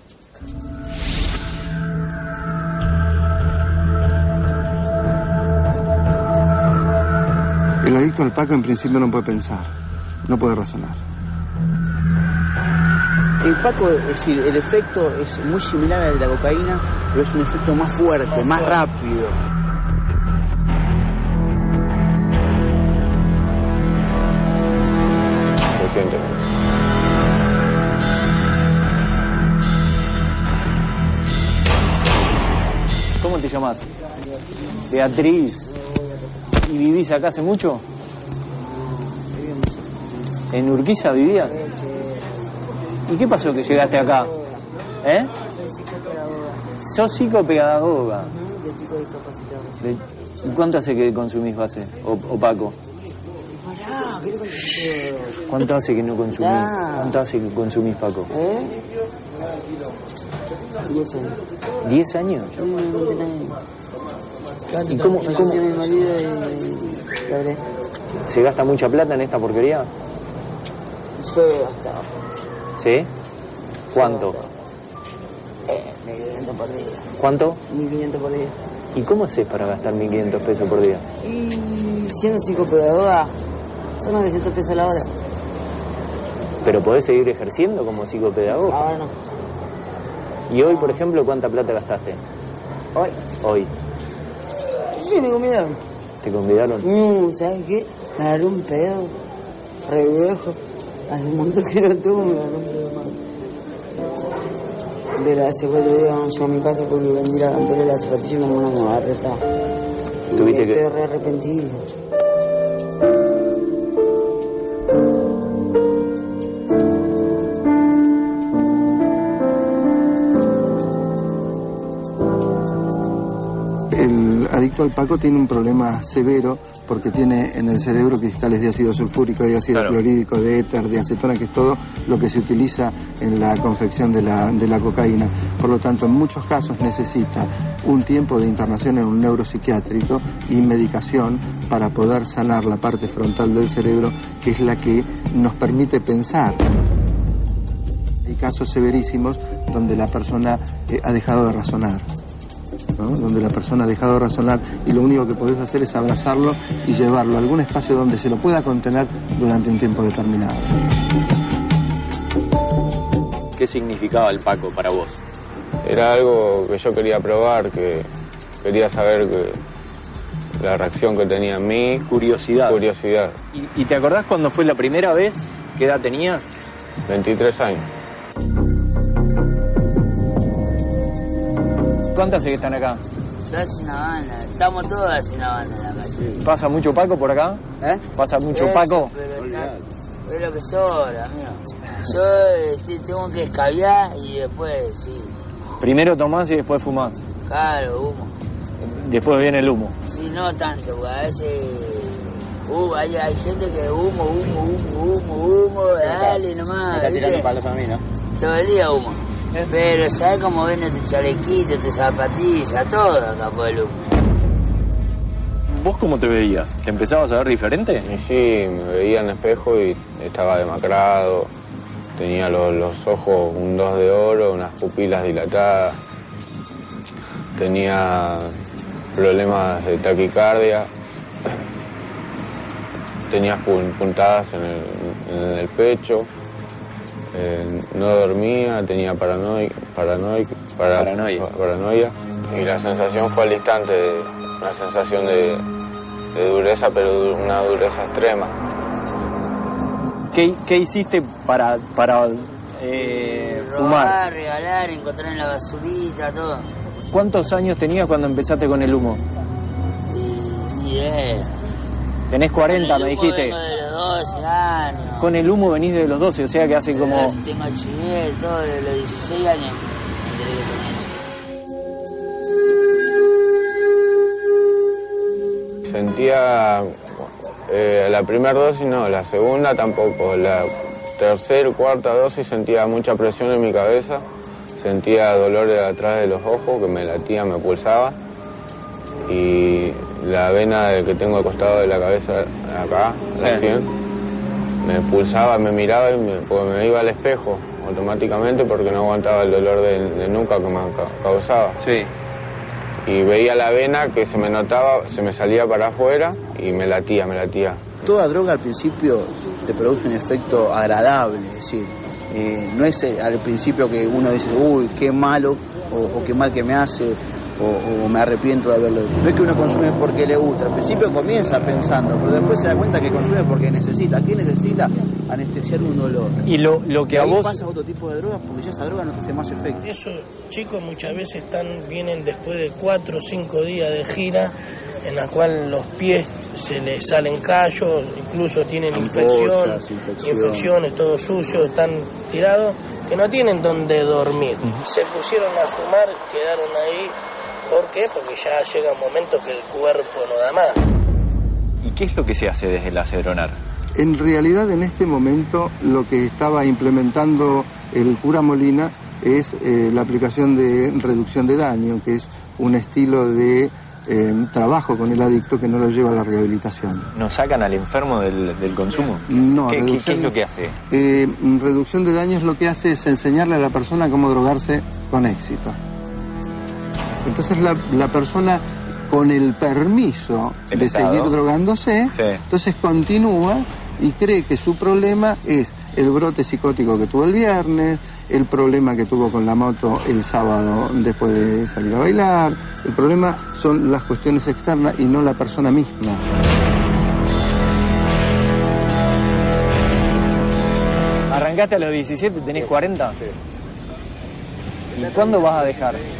El adicto al Paco en principio no puede pensar, no puede razonar. El Paco, es decir, el efecto es muy similar al de la cocaína, pero es un efecto más fuerte, más rápido. Recientemente. ¿Cómo te llamas? Beatriz. ¿Y vivís acá hace mucho? ¿En Urquiza vivías? ¿Y qué pasó que llegaste acá? ¿Eh? ¿Sos psicopedagoga? ¿Y cuánto hace que consumís base? ¿O Paco? ¿Cuánto hace que no consumís? ¿Cuánto hace que consumís Paco? 10 años. ¿10 años? ¿Y cómo? Mi marido y ¿Se gasta mucha plata en esta porquería? Sí, bastante. ¿Sí? ¿Cuánto? 1.500 por día. ¿Cuánto? 1.500 por día. ¿Y cómo haces para gastar 1.500 pesos por día? Y siendo psicopedagoga, son 900 pesos a la hora. ¿Pero podés seguir ejerciendo como psicopedagoga? Ahora no. ¿Y hoy, por ejemplo, cuánta plata gastaste? ¿Hoy? Hoy. Sí, me convidaron. ¿Te convidaron? ¿Sabes qué? Me agarró un pedo. Re viejo. Hace un montón que no tuvo, me agarró un pedo más. Pero hace 4 días yo a mi casa porque vendí la campera y la zapatilla y me agarró arrestado. Y estoy re arrepentido. El adicto al Paco tiene un problema severo porque tiene en el cerebro cristales de ácido sulfúrico, de ácido clorhídrico, de éter, de acetona, que es todo lo que se utiliza en la confección de la cocaína. Por lo tanto, en muchos casos necesita un tiempo de internación en un neuropsiquiátrico y medicación para poder sanar la parte frontal del cerebro, que es la que nos permite pensar. Hay casos severísimos donde la persona ha dejado de razonar, ¿no? Donde la persona ha dejado de razonar y lo único que podés hacer es abrazarlo y llevarlo a algún espacio donde se lo pueda contener durante un tiempo determinado. ¿Qué significaba el Paco para vos? Era algo que yo quería probar, que quería saber la reacción que tenía en mí. Curiosidad. Curiosidad. ¿Y te acordás cuándo fue la primera vez? ¿Qué edad tenías? 23 años. ¿Cuánto hace que están acá? Yo hace una banda, estamos todos hace una banda en la calle. ¿Pasa mucho Paco por acá? ¿Pasa mucho Paco? Pero es lo que sobra, amigo. Yo tengo que escabiar y después, sí. Primero tomás y después fumás. Claro, humo. Después viene el humo. Sí, no tanto, porque a veces... hay gente que humo, dale nomás. Me está tirando palos a mí, ¿no? Todo el día humo. Pero ¿sabes cómo vende tu chalequito, tu zapatilla, todo acá por el humo? ¿Vos cómo te veías? ¿Te empezabas a ver diferente? Y sí, me veía en el espejo y estaba demacrado. Tenía los ojos un 2 de oro, unas pupilas dilatadas. Tenía problemas de taquicardia. Tenía puntadas en el pecho. No dormía, tenía paranoia. Y la sensación fue al instante, una sensación de dureza, pero una dureza extrema. ¿Qué hiciste para robar, fumar? Regalar, encontrar en la basurita, todo. ¿Cuántos años tenías cuando empezaste con el humo? Sí, 10. Tenés 40, me dijiste. Vengo de los 12 años. Con el humo venís de los 12, o sea que hace como... Tengo HIV, todo, de los 16 años. Sentía la primera dosis no, la segunda tampoco. La tercera y cuarta dosis sentía mucha presión en mi cabeza. Sentía dolores atrás de los ojos que me latía, me pulsaba. Y la vena que tengo al costado de la cabeza, acá, la 100, me pulsaba, me miraba y me iba al espejo automáticamente porque no aguantaba el dolor de nuca que me causaba. Sí. y veía la vena que se me notaba, se me salía para afuera y me latía. Toda droga al principio te produce un efecto agradable, es decir, no es al principio que uno dice, uy, qué malo, o qué mal que me hace, o me arrepiento de haberlo hecho. No es que uno consume porque le gusta, al principio comienza pensando, pero después se da cuenta que consume porque necesita. ¿Qué necesita? Anestesiar un dolor. Y lo que a vos... pasa otro tipo de drogas porque ya esa droga no te hace más efecto. Esos chicos muchas veces vienen después de 4 o 5 días de gira, en la cual los pies se les salen callos, incluso tienen infecciones, todo sucio, están tirados, que no tienen donde dormir. Se pusieron a fumar, quedaron ahí. ¿Por qué? Porque ya llega un momento que el cuerpo no da más. ¿Y qué es lo que se hace desde la Cedronar? En realidad, en este momento, lo que estaba implementando el cura Molina es la aplicación de reducción de daño, que es un estilo de trabajo con el adicto que no lo lleva a la rehabilitación. ¿No sacan al enfermo del consumo? No. ¿Qué es lo que hace? Reducción de daños lo que hace es enseñarle a la persona cómo drogarse con éxito. Entonces la persona, con el permiso de seguir drogándose, entonces continúa y cree que su problema es el brote psicótico que tuvo el viernes, el problema que tuvo con la moto el sábado después de salir a bailar. El problema son las cuestiones externas y no la persona misma. ¿Arrancaste a los 17, tenés 40? ¿Y cuándo vas a dejar? No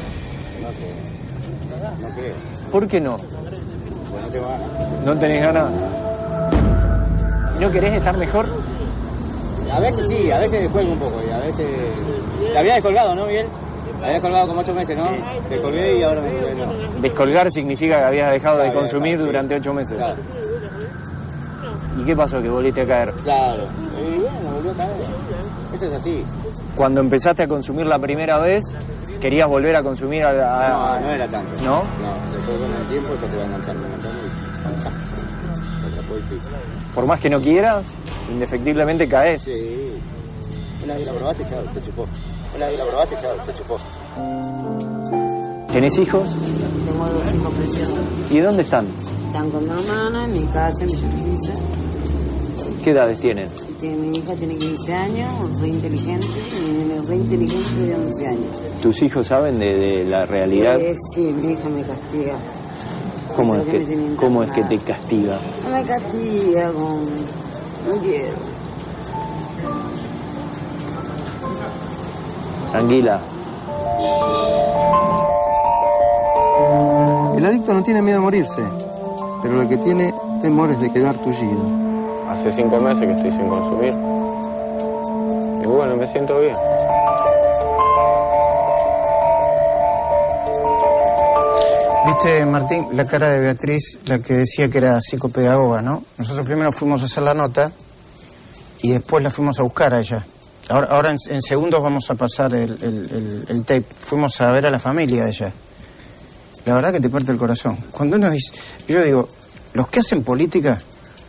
creo. ¿Por qué no? Pues no tengo ganas. ¿No tenés ganas? ¿No querés estar mejor? A veces sí, a veces descuelgo un poco y a veces... Te había descolgado, ¿no, Miguel? Te había colgado como 8 meses, ¿no? Te colgué y ahora me colgué, ¿no? Descolgar significa que habías dejado de consumir durante 8 meses. Claro. ¿Y qué pasó? ¿Que volviste a caer? Claro. Y bueno, volvió a caer. Esto es así. Cuando empezaste a consumir la primera vez, ¿querías volver a consumir No, no era tanto. ¿No? No, después con el tiempo ya te va enganchando. Por más que no quieras, indefectiblemente caes. Sí. Una vez la probaste, chao, te chupó. Una vez la probaste, chao, te chupó. ¿Tenés hijos? Tengo 2 hijos preciosos. ¿Y dónde están? Están con mi hermana, en mi casa, en mi casa. ¿Qué edades tienen? Mi hija tiene 15 años, re inteligente, y mi nene re inteligente de 11 años. ¿Tus hijos saben de la realidad? Sí, mi hija me castiga. ¿Cómo es que te castiga? Me castiga con... No quiero. Tranquila. El adicto no tiene miedo a morirse, pero lo que tiene temor es de quedar tullido. Hace 5 meses que estoy sin consumir. Y bueno, me siento bien. Viste, Martín, la cara de Beatriz, la que decía que era psicopedagoga, ¿no? Nosotros primero fuimos a hacer la nota y después la fuimos a buscar a ella. Ahora en segundos vamos a pasar el tape. Fuimos a ver a la familia de ella. La verdad que te parte el corazón. Cuando uno dice... Yo digo, los que hacen política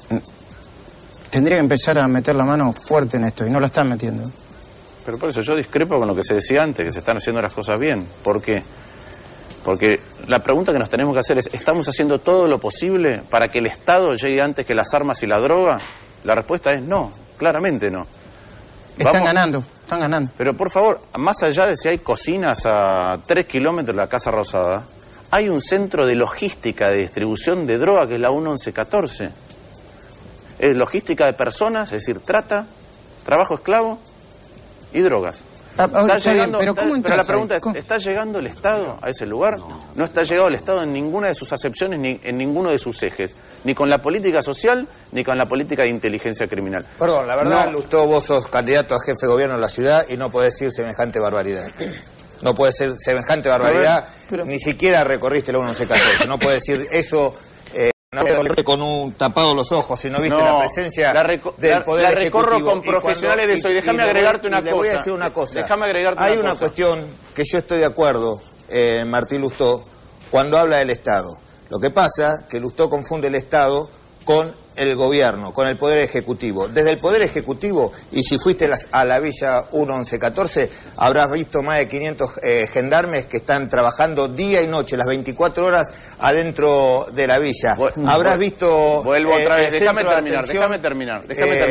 tendrían que empezar a meter la mano fuerte en esto y no la están metiendo. Pero por eso yo discrepo con lo que se decía antes, que se están haciendo las cosas bien. ¿Por qué? Porque la pregunta que nos tenemos que hacer es, ¿estamos haciendo todo lo posible para que el Estado llegue antes que las armas y la droga? La respuesta es no, claramente no. Están ganando. Pero por favor, más allá de si hay cocinas a 3 kilómetros de la Casa Rosada, hay un centro de logística de distribución de droga que es la 1114. Es logística de personas, es decir, trata, trabajo esclavo y drogas. Ahora, está llegando, bien, pero la pregunta es, ¿está llegando el Estado a ese lugar? No está llegado el Estado en ninguna de sus acepciones ni en ninguno de sus ejes. Ni con la política social, ni con la política de inteligencia criminal. Perdón, la verdad, Lustó, vos sos candidato a jefe de gobierno de la ciudad y no podés decir semejante barbaridad. No puede ser semejante barbaridad, ni siquiera recorriste la 1114. No puede decir eso... No con un tapado los ojos, si no viste la presencia del Poder Ejecutivo. La recorro con profesionales de eso. Y déjame agregarte una cosa. Le voy a decir una cosa. Déjame agregarte Hay una cuestión que yo estoy de acuerdo, Martín Lustó, cuando habla del Estado. Lo que pasa que Lustó confunde el Estado con el gobierno, con el Poder Ejecutivo. Desde el Poder Ejecutivo, y si fuiste a la Villa 1114, habrás visto más de 500 gendarmes que están trabajando día y noche, las 24 horas adentro de la villa. Habrás visto... Vuelvo otra vez, déjame terminar,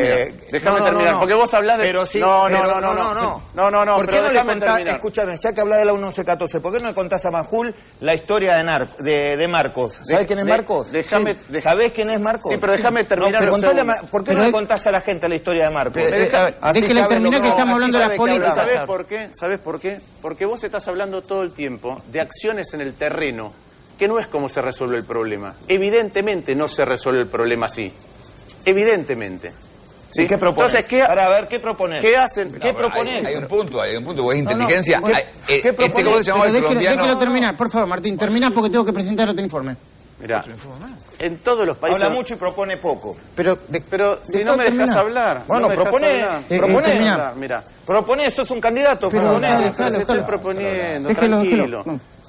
porque vos hablás de... Pero sí, no. ¿Por qué no le contás, escúchame, ya que hablás de la 1114, ¿por qué no le contás a Majul la historia de Marcos? ¿Sabés quién es Marcos? ¿Sabés quién es Marcos? Sí, pero déjame terminar. ¿Por qué no le contás a la gente la historia de Marcos? Déjale terminar que estamos hablando de las políticas. ¿Sabés por qué? Porque vos estás hablando todo el tiempo de acciones en el terreno, que no es cómo se resuelve el problema. Evidentemente no se resuelve el problema así. Evidentemente. ¿Sí? ¿Y qué propones? Entonces, a ver, ¿qué propones? ¿Qué hacen? ¿Qué propones? Hay un punto, porque es inteligencia. ¿Qué propones? Déjelo terminar, por favor, Martín. Terminá porque tengo que presentar otro informe. Mirá, en todos los países... Habla mucho y propone poco. Pero si no me dejas hablar... Bueno, propone. Mirá. Propone, sos un candidato, propone. Estoy proponiendo, tranquilo.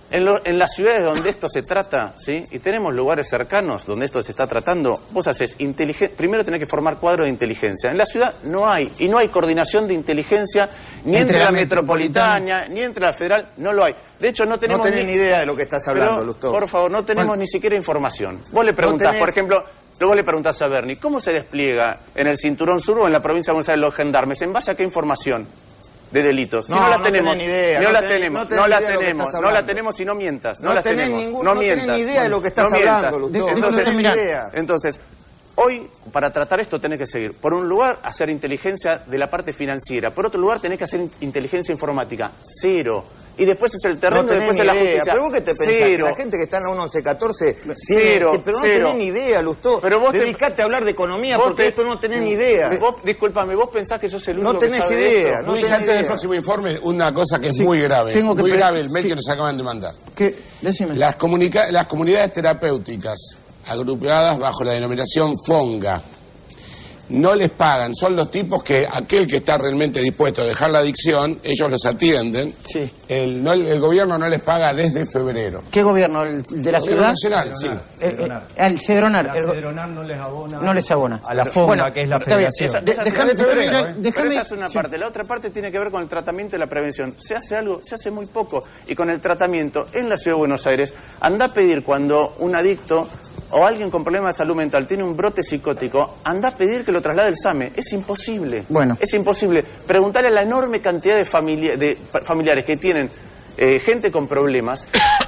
En las ciudades donde esto se trata, ¿sí? Y tenemos lugares cercanos donde esto se está tratando, vos haces primero tenés que formar cuadros de inteligencia. En la ciudad no hay, y no hay coordinación de inteligencia ni entre la metropolitana, ni entre la federal, no lo hay. De hecho, no tenemos... No tenés ni idea de lo que estás hablando, pero, Lustó. Por favor, no tenemos ni siquiera información. Vos le preguntás, por ejemplo... Luego le preguntás a Bernie, ¿cómo se despliega en el Cinturón Sur o en la provincia de Buenos Aires los gendarmes? ¿En base a qué información de delitos? Si no la tenemos, ni idea, no la tenemos y no mientas. No tenés ni idea de lo que estás hablando, Lustó. Entonces, hoy, para tratar esto, tenés que seguir. Por un lugar, hacer inteligencia de la parte financiera. Por otro lugar, tenés que hacer inteligencia informática. Cero. Y después es el terreno, y después es la justicia. Pero vos qué te pensás, que la gente que está en la 1114 pero no tenés ni idea, Lustó. Dedicate a hablar de economía porque esto no tenés ni idea. Disculpame, vos pensás que sos el único que sabe de esto. No tenés idea. Antes del próximo informe, una cosa que es muy grave. Muy grave el mail que nos acaban de mandar. Decime. Las comunidades terapéuticas agrupadas bajo la denominación FONGA no les pagan, son los tipos que aquel que está realmente dispuesto a dejar la adicción, ellos los atienden. Sí. El gobierno no les paga desde febrero. ¿Qué gobierno? ¿El de la ciudad? Nacional, sí. El Cedronar. El Cedronar no les abona. No les abona. A la FONGA, que es la federación. Déjame esa es una parte. La otra parte tiene que ver con el tratamiento y la prevención. Se hace algo, se hace muy poco. Y con el tratamiento en la Ciudad de Buenos Aires, anda a pedir cuando un adicto o alguien con problemas de salud mental tiene un brote psicótico, anda a pedir que lo traslade el SAME. Es imposible. Bueno. Es imposible. Preguntarle a la enorme cantidad de familiares que tienen gente con problemas,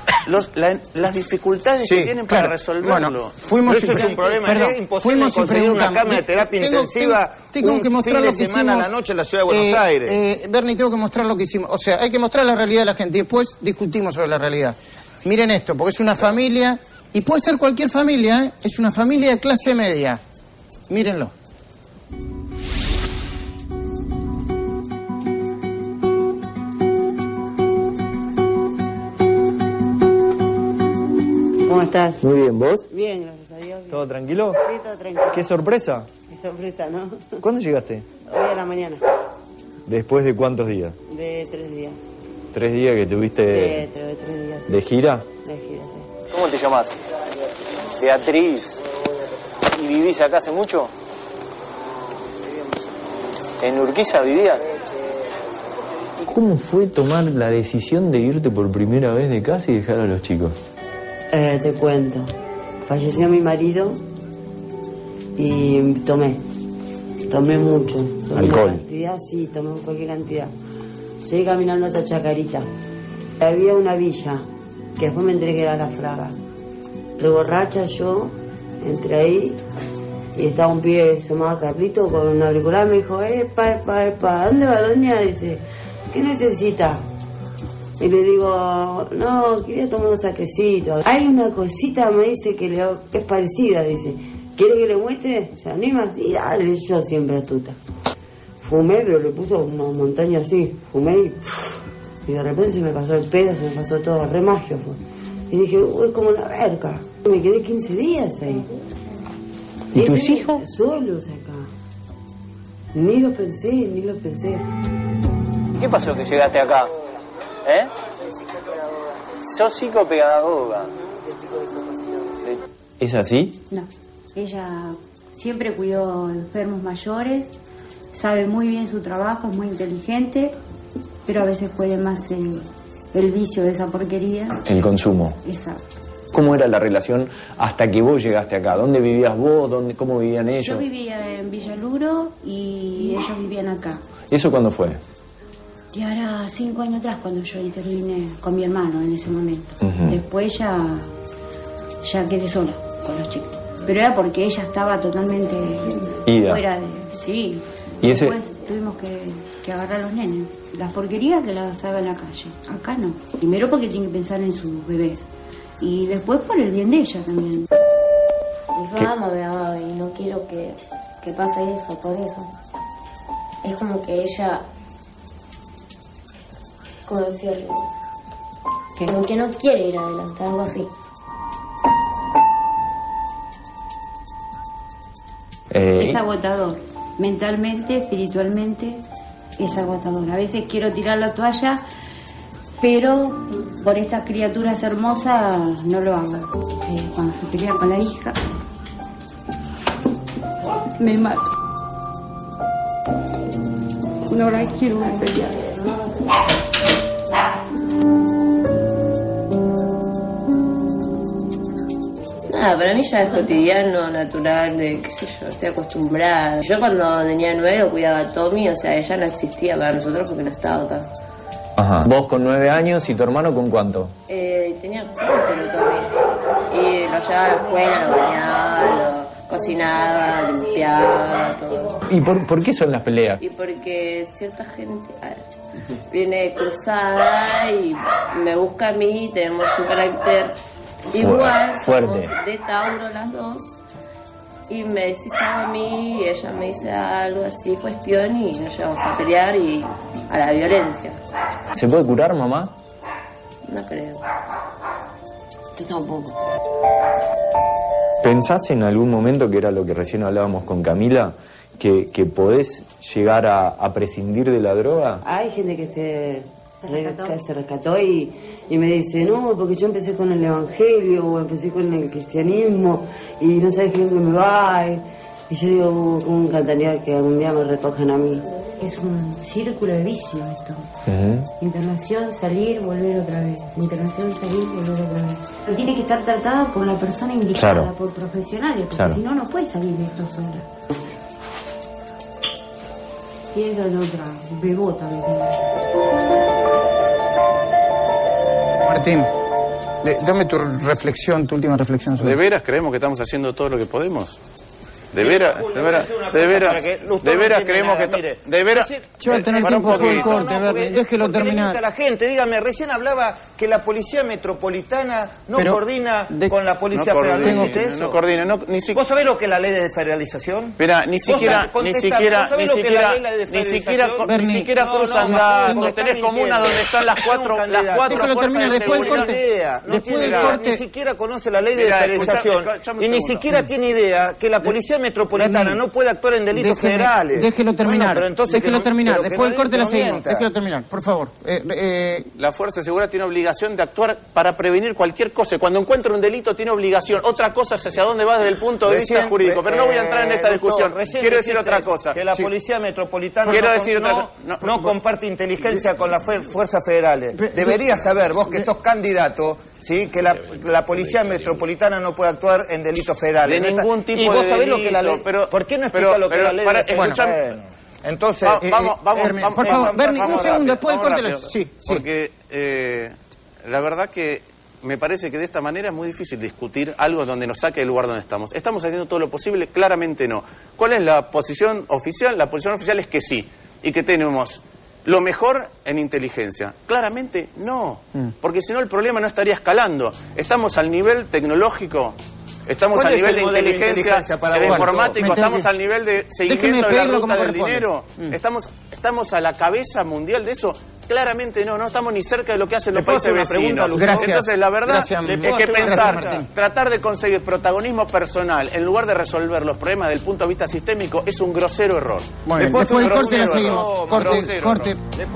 las dificultades que tienen para resolverlo. Bueno, eso es un problema. Es imposible conseguir una cama de terapia intensiva un fin de semana a la noche en la Ciudad de Buenos Aires. Bernie, tengo que mostrar lo que hicimos. O sea, hay que mostrar la realidad de la gente y después discutimos sobre la realidad. Miren esto, porque es una familia... Y puede ser cualquier familia, ¿eh? Es una familia de clase media. Mírenlo. ¿Cómo estás? Muy bien, ¿vos? Bien, gracias a Dios. Bien. ¿Todo tranquilo? Sí, todo tranquilo. ¿Qué sorpresa? Qué sorpresa, ¿no? ¿Cuándo llegaste? Hoy a la mañana. ¿Después de cuántos días? De 3 días. ¿3 días que tuviste de 3 días. ¿De gira? De gira, sí. ¿Cómo te llamás? Beatriz. ¿Y vivís acá hace mucho? ¿En Urquiza vivías? ¿Cómo fue tomar la decisión de irte por primera vez de casa y dejar a los chicos? Te cuento. Falleció mi marido y tomé mucho. ¿Alcohol? Sí, tomé cualquier cantidad. Llegué caminando hasta Chacarita. Había una villa que después me enteré que era La Fraga. Reborracha yo, entré ahí y estaba un pibe, se llamaba Carlito, con un auricular, me dijo, epa, ¿dónde va doña? Dice, ¿qué necesita? Y le digo, no, quería tomar un saquecito. Hay una cosita, me dice, que es parecida, dice, ¿quiere que le muestre? ¿Se anima? Sí, dale, yo siempre astuta. Fumé, pero le puso una montaña así, fumé y de repente se me pasó el pedo, se me pasó todo, re magio fue. Y dije, uy, como una verga. Me quedé 15 días ahí. ¿Y tus hijos? Solos acá. Ni lo pensé. ¿Qué pasó que llegaste acá? Sos psicopedagoga. ¿Es así? No. Ella siempre cuidó enfermos mayores, sabe muy bien su trabajo, es muy inteligente, pero a veces puede más el vicio de esa porquería. El consumo. Exacto. ¿Cómo era la relación hasta que vos llegaste acá? ¿Dónde vivías vos? ¿Cómo vivían ellos? Yo vivía en Villaluro y ellos vivían acá. ¿Eso cuándo fue? Y ahora 5 años atrás, cuando yo intervine con mi hermano en ese momento. Uh-huh. Después ya quedé sola con los chicos. Pero era porque ella estaba totalmente fuera de... Sí. ¿Y después tuvimos que agarrar a los nenes. Las porquerías que las haga en la calle. Acá no. Primero porque tiene que pensar en sus bebés. Y después por el bien de ella también. Yo amo a mi mamá y no quiero que pase eso, por eso. Es como que ella... ¿Cómo decirlo? Como que no quiere ir adelante, algo así. Es agotador. Mentalmente, espiritualmente, es agotador. A veces quiero tirar la toalla pero por estas criaturas hermosas no lo haga. Cuando se pelea con la hija, me mato. No la quiero pelear. Nada, para mí ya es cotidiano, natural, qué sé yo, estoy acostumbrada. Yo cuando tenía 9 lo cuidaba a Tommy, o sea, ella no existía para nosotros porque no estaba acá. Ajá. Vos con 9 años y tu hermano con cuánto? Tenía 4 Tommy. Y lo llevaba a la escuela, lo bañaba, lo cocinaba, limpiaba, todo. ¿Y por qué son las peleas? Y porque cierta gente viene cruzada y me busca a mí, tenemos un carácter igual, fuerte. Somos de Tauro las dos, y me decís algo a mí y ella me dice algo así, cuestión, y nos llevamos a pelear y a la violencia. ¿Se puede curar, mamá? No creo. Yo tampoco. ¿Pensás en algún momento, que era lo que recién hablábamos con Camila, que podés llegar a prescindir de la droga? Hay gente que se rescató y me dice, no, porque yo empecé con el evangelio o empecé con el cristianismo y no sabes qué me va. Y yo digo, ¿cómo me encantaría que algún día me recojan a mí? Es un círculo de vicio esto. Internación, salir, volver otra vez. Internación, salir, volver otra vez. Pero tiene que estar tratada por la persona indicada, claro, por profesionales, porque si no, no puede salir de esto sola. Y esa es otra bebota que tiene. Martín, dame tu reflexión, tu última reflexión sobre... ¿De veras creemos que estamos haciendo todo lo que podemos? ¿De veras creemos que... ¿De veras? Yo voy a tener tiempo por el corte, déjelo terminar. La gente, dígame, recién hablaba que la Policía Metropolitana no coordina con la Policía Federal. No coordina, ¿Vos sabés lo que es la ley de desfederalización? Mira, ni siquiera cruzan datos. Tenés comunas donde están las cuatro fuerzas de seguridad. No tiene idea, ni siquiera conoce la ley de desfederalización y ni siquiera tiene idea que la Policía Metropolitana no puede actuar en delitos federales. Déjelo terminar. Bueno, pero entonces déjelo terminar. Después del corte la seguimos. Déjelo terminar, por favor. La Fuerza de Seguridad tiene obligación de actuar para prevenir cualquier cosa. Cuando encuentra un delito tiene obligación. Otra cosa es hacia dónde va desde el punto de vista jurídico. Pero no voy a entrar en esta discusión. Quiero decir otra cosa. Que la Policía Metropolitana no comparte inteligencia con las fuerzas federales. Deberías saber, vos que sos candidato, ¿sí?, que la Policía Metropolitana no puede actuar en delitos federales. De ningún tipo de delito. ¿Y vos sabés lo que la ley? ¿Por qué no explica lo que la ley de... Entonces... Vamos, por favor, Bernie, un segundo, después del corte... Sí. Porque la verdad que me parece que de esta manera es muy difícil discutir algo donde nos saque del lugar donde estamos. ¿Estamos haciendo todo lo posible? Claramente no. ¿Cuál es la posición oficial? La posición oficial es que sí, y que tenemos lo mejor en inteligencia. Claramente no, porque si no el problema no estaría escalando. Estamos al nivel tecnológico, estamos al nivel de inteligencia, de informático, estamos al nivel de seguimiento de la ruta del dinero, estamos a la cabeza mundial de eso. Claramente no estamos ni cerca de lo que hacen los países vecinos. Entonces la verdad es que pensar, tratar de conseguir protagonismo personal en lugar de resolver los problemas desde el punto de vista sistémico es un grosero error. Bueno, después del corte la seguimos. Corte.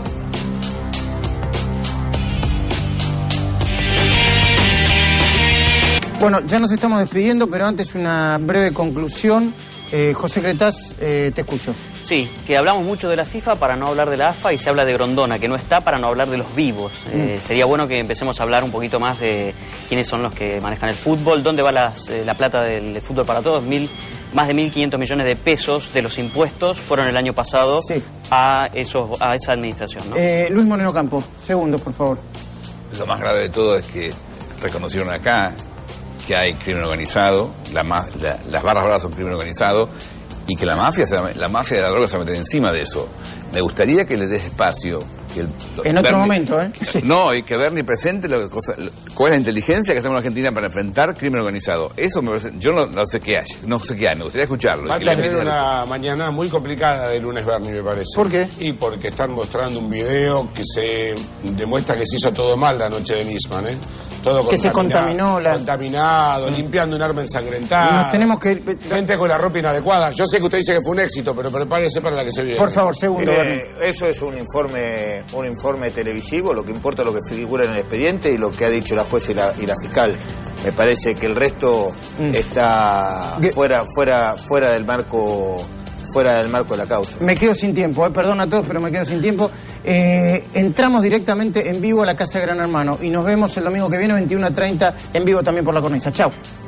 Bueno, ya nos estamos despidiendo, pero antes una breve conclusión. José Cretaz, te escucho. Sí, que hablamos mucho de la FIFA para no hablar de la AFA y se habla de Grondona, que no está, para no hablar de los vivos. Sería bueno que empecemos a hablar un poquito más de quiénes son los que manejan el fútbol, dónde va la plata del fútbol para todos. Más de 1.500 millones de pesos de los impuestos fueron el año pasado a esa administración, ¿no? Luis Moreno Campo, segundos, por favor. Lo más grave de todo es que reconocieron acá que hay crimen organizado, las barras bravas son crimen organizado, y que la mafia de la droga se va a meter encima de eso. Me gustaría que le des espacio. En otro momento, ¿eh? Sí. No, y que Bernie presente cuál es la inteligencia que hacemos en Argentina para enfrentar crimen organizado. Eso me parece, yo no sé qué hay, me gustaría escucharlo. Va a tener una mañana muy complicada de lunes, Bernie, me parece. ¿Por qué? Y porque están mostrando un video que se demuestra que se hizo todo mal la noche de Nisman, ¿eh? Todo que se contaminó contaminado, limpiando un arma ensangrentada. Nos tenemos que ir... Gente con la ropa inadecuada. Yo sé que usted dice que fue un éxito, pero prepárese para la que se viene. Por favor, segundo. Eso es un informe televisivo, lo que importa es lo que figura en el expediente y lo que ha dicho la jueza y la fiscal. Me parece que el resto está fuera del marco de la causa. Me quedo sin tiempo, perdón a todos, pero me quedo sin tiempo. Entramos directamente en vivo a la Casa de Gran Hermano y nos vemos el domingo que viene, 21:30, en vivo también por La Cornisa. Chau.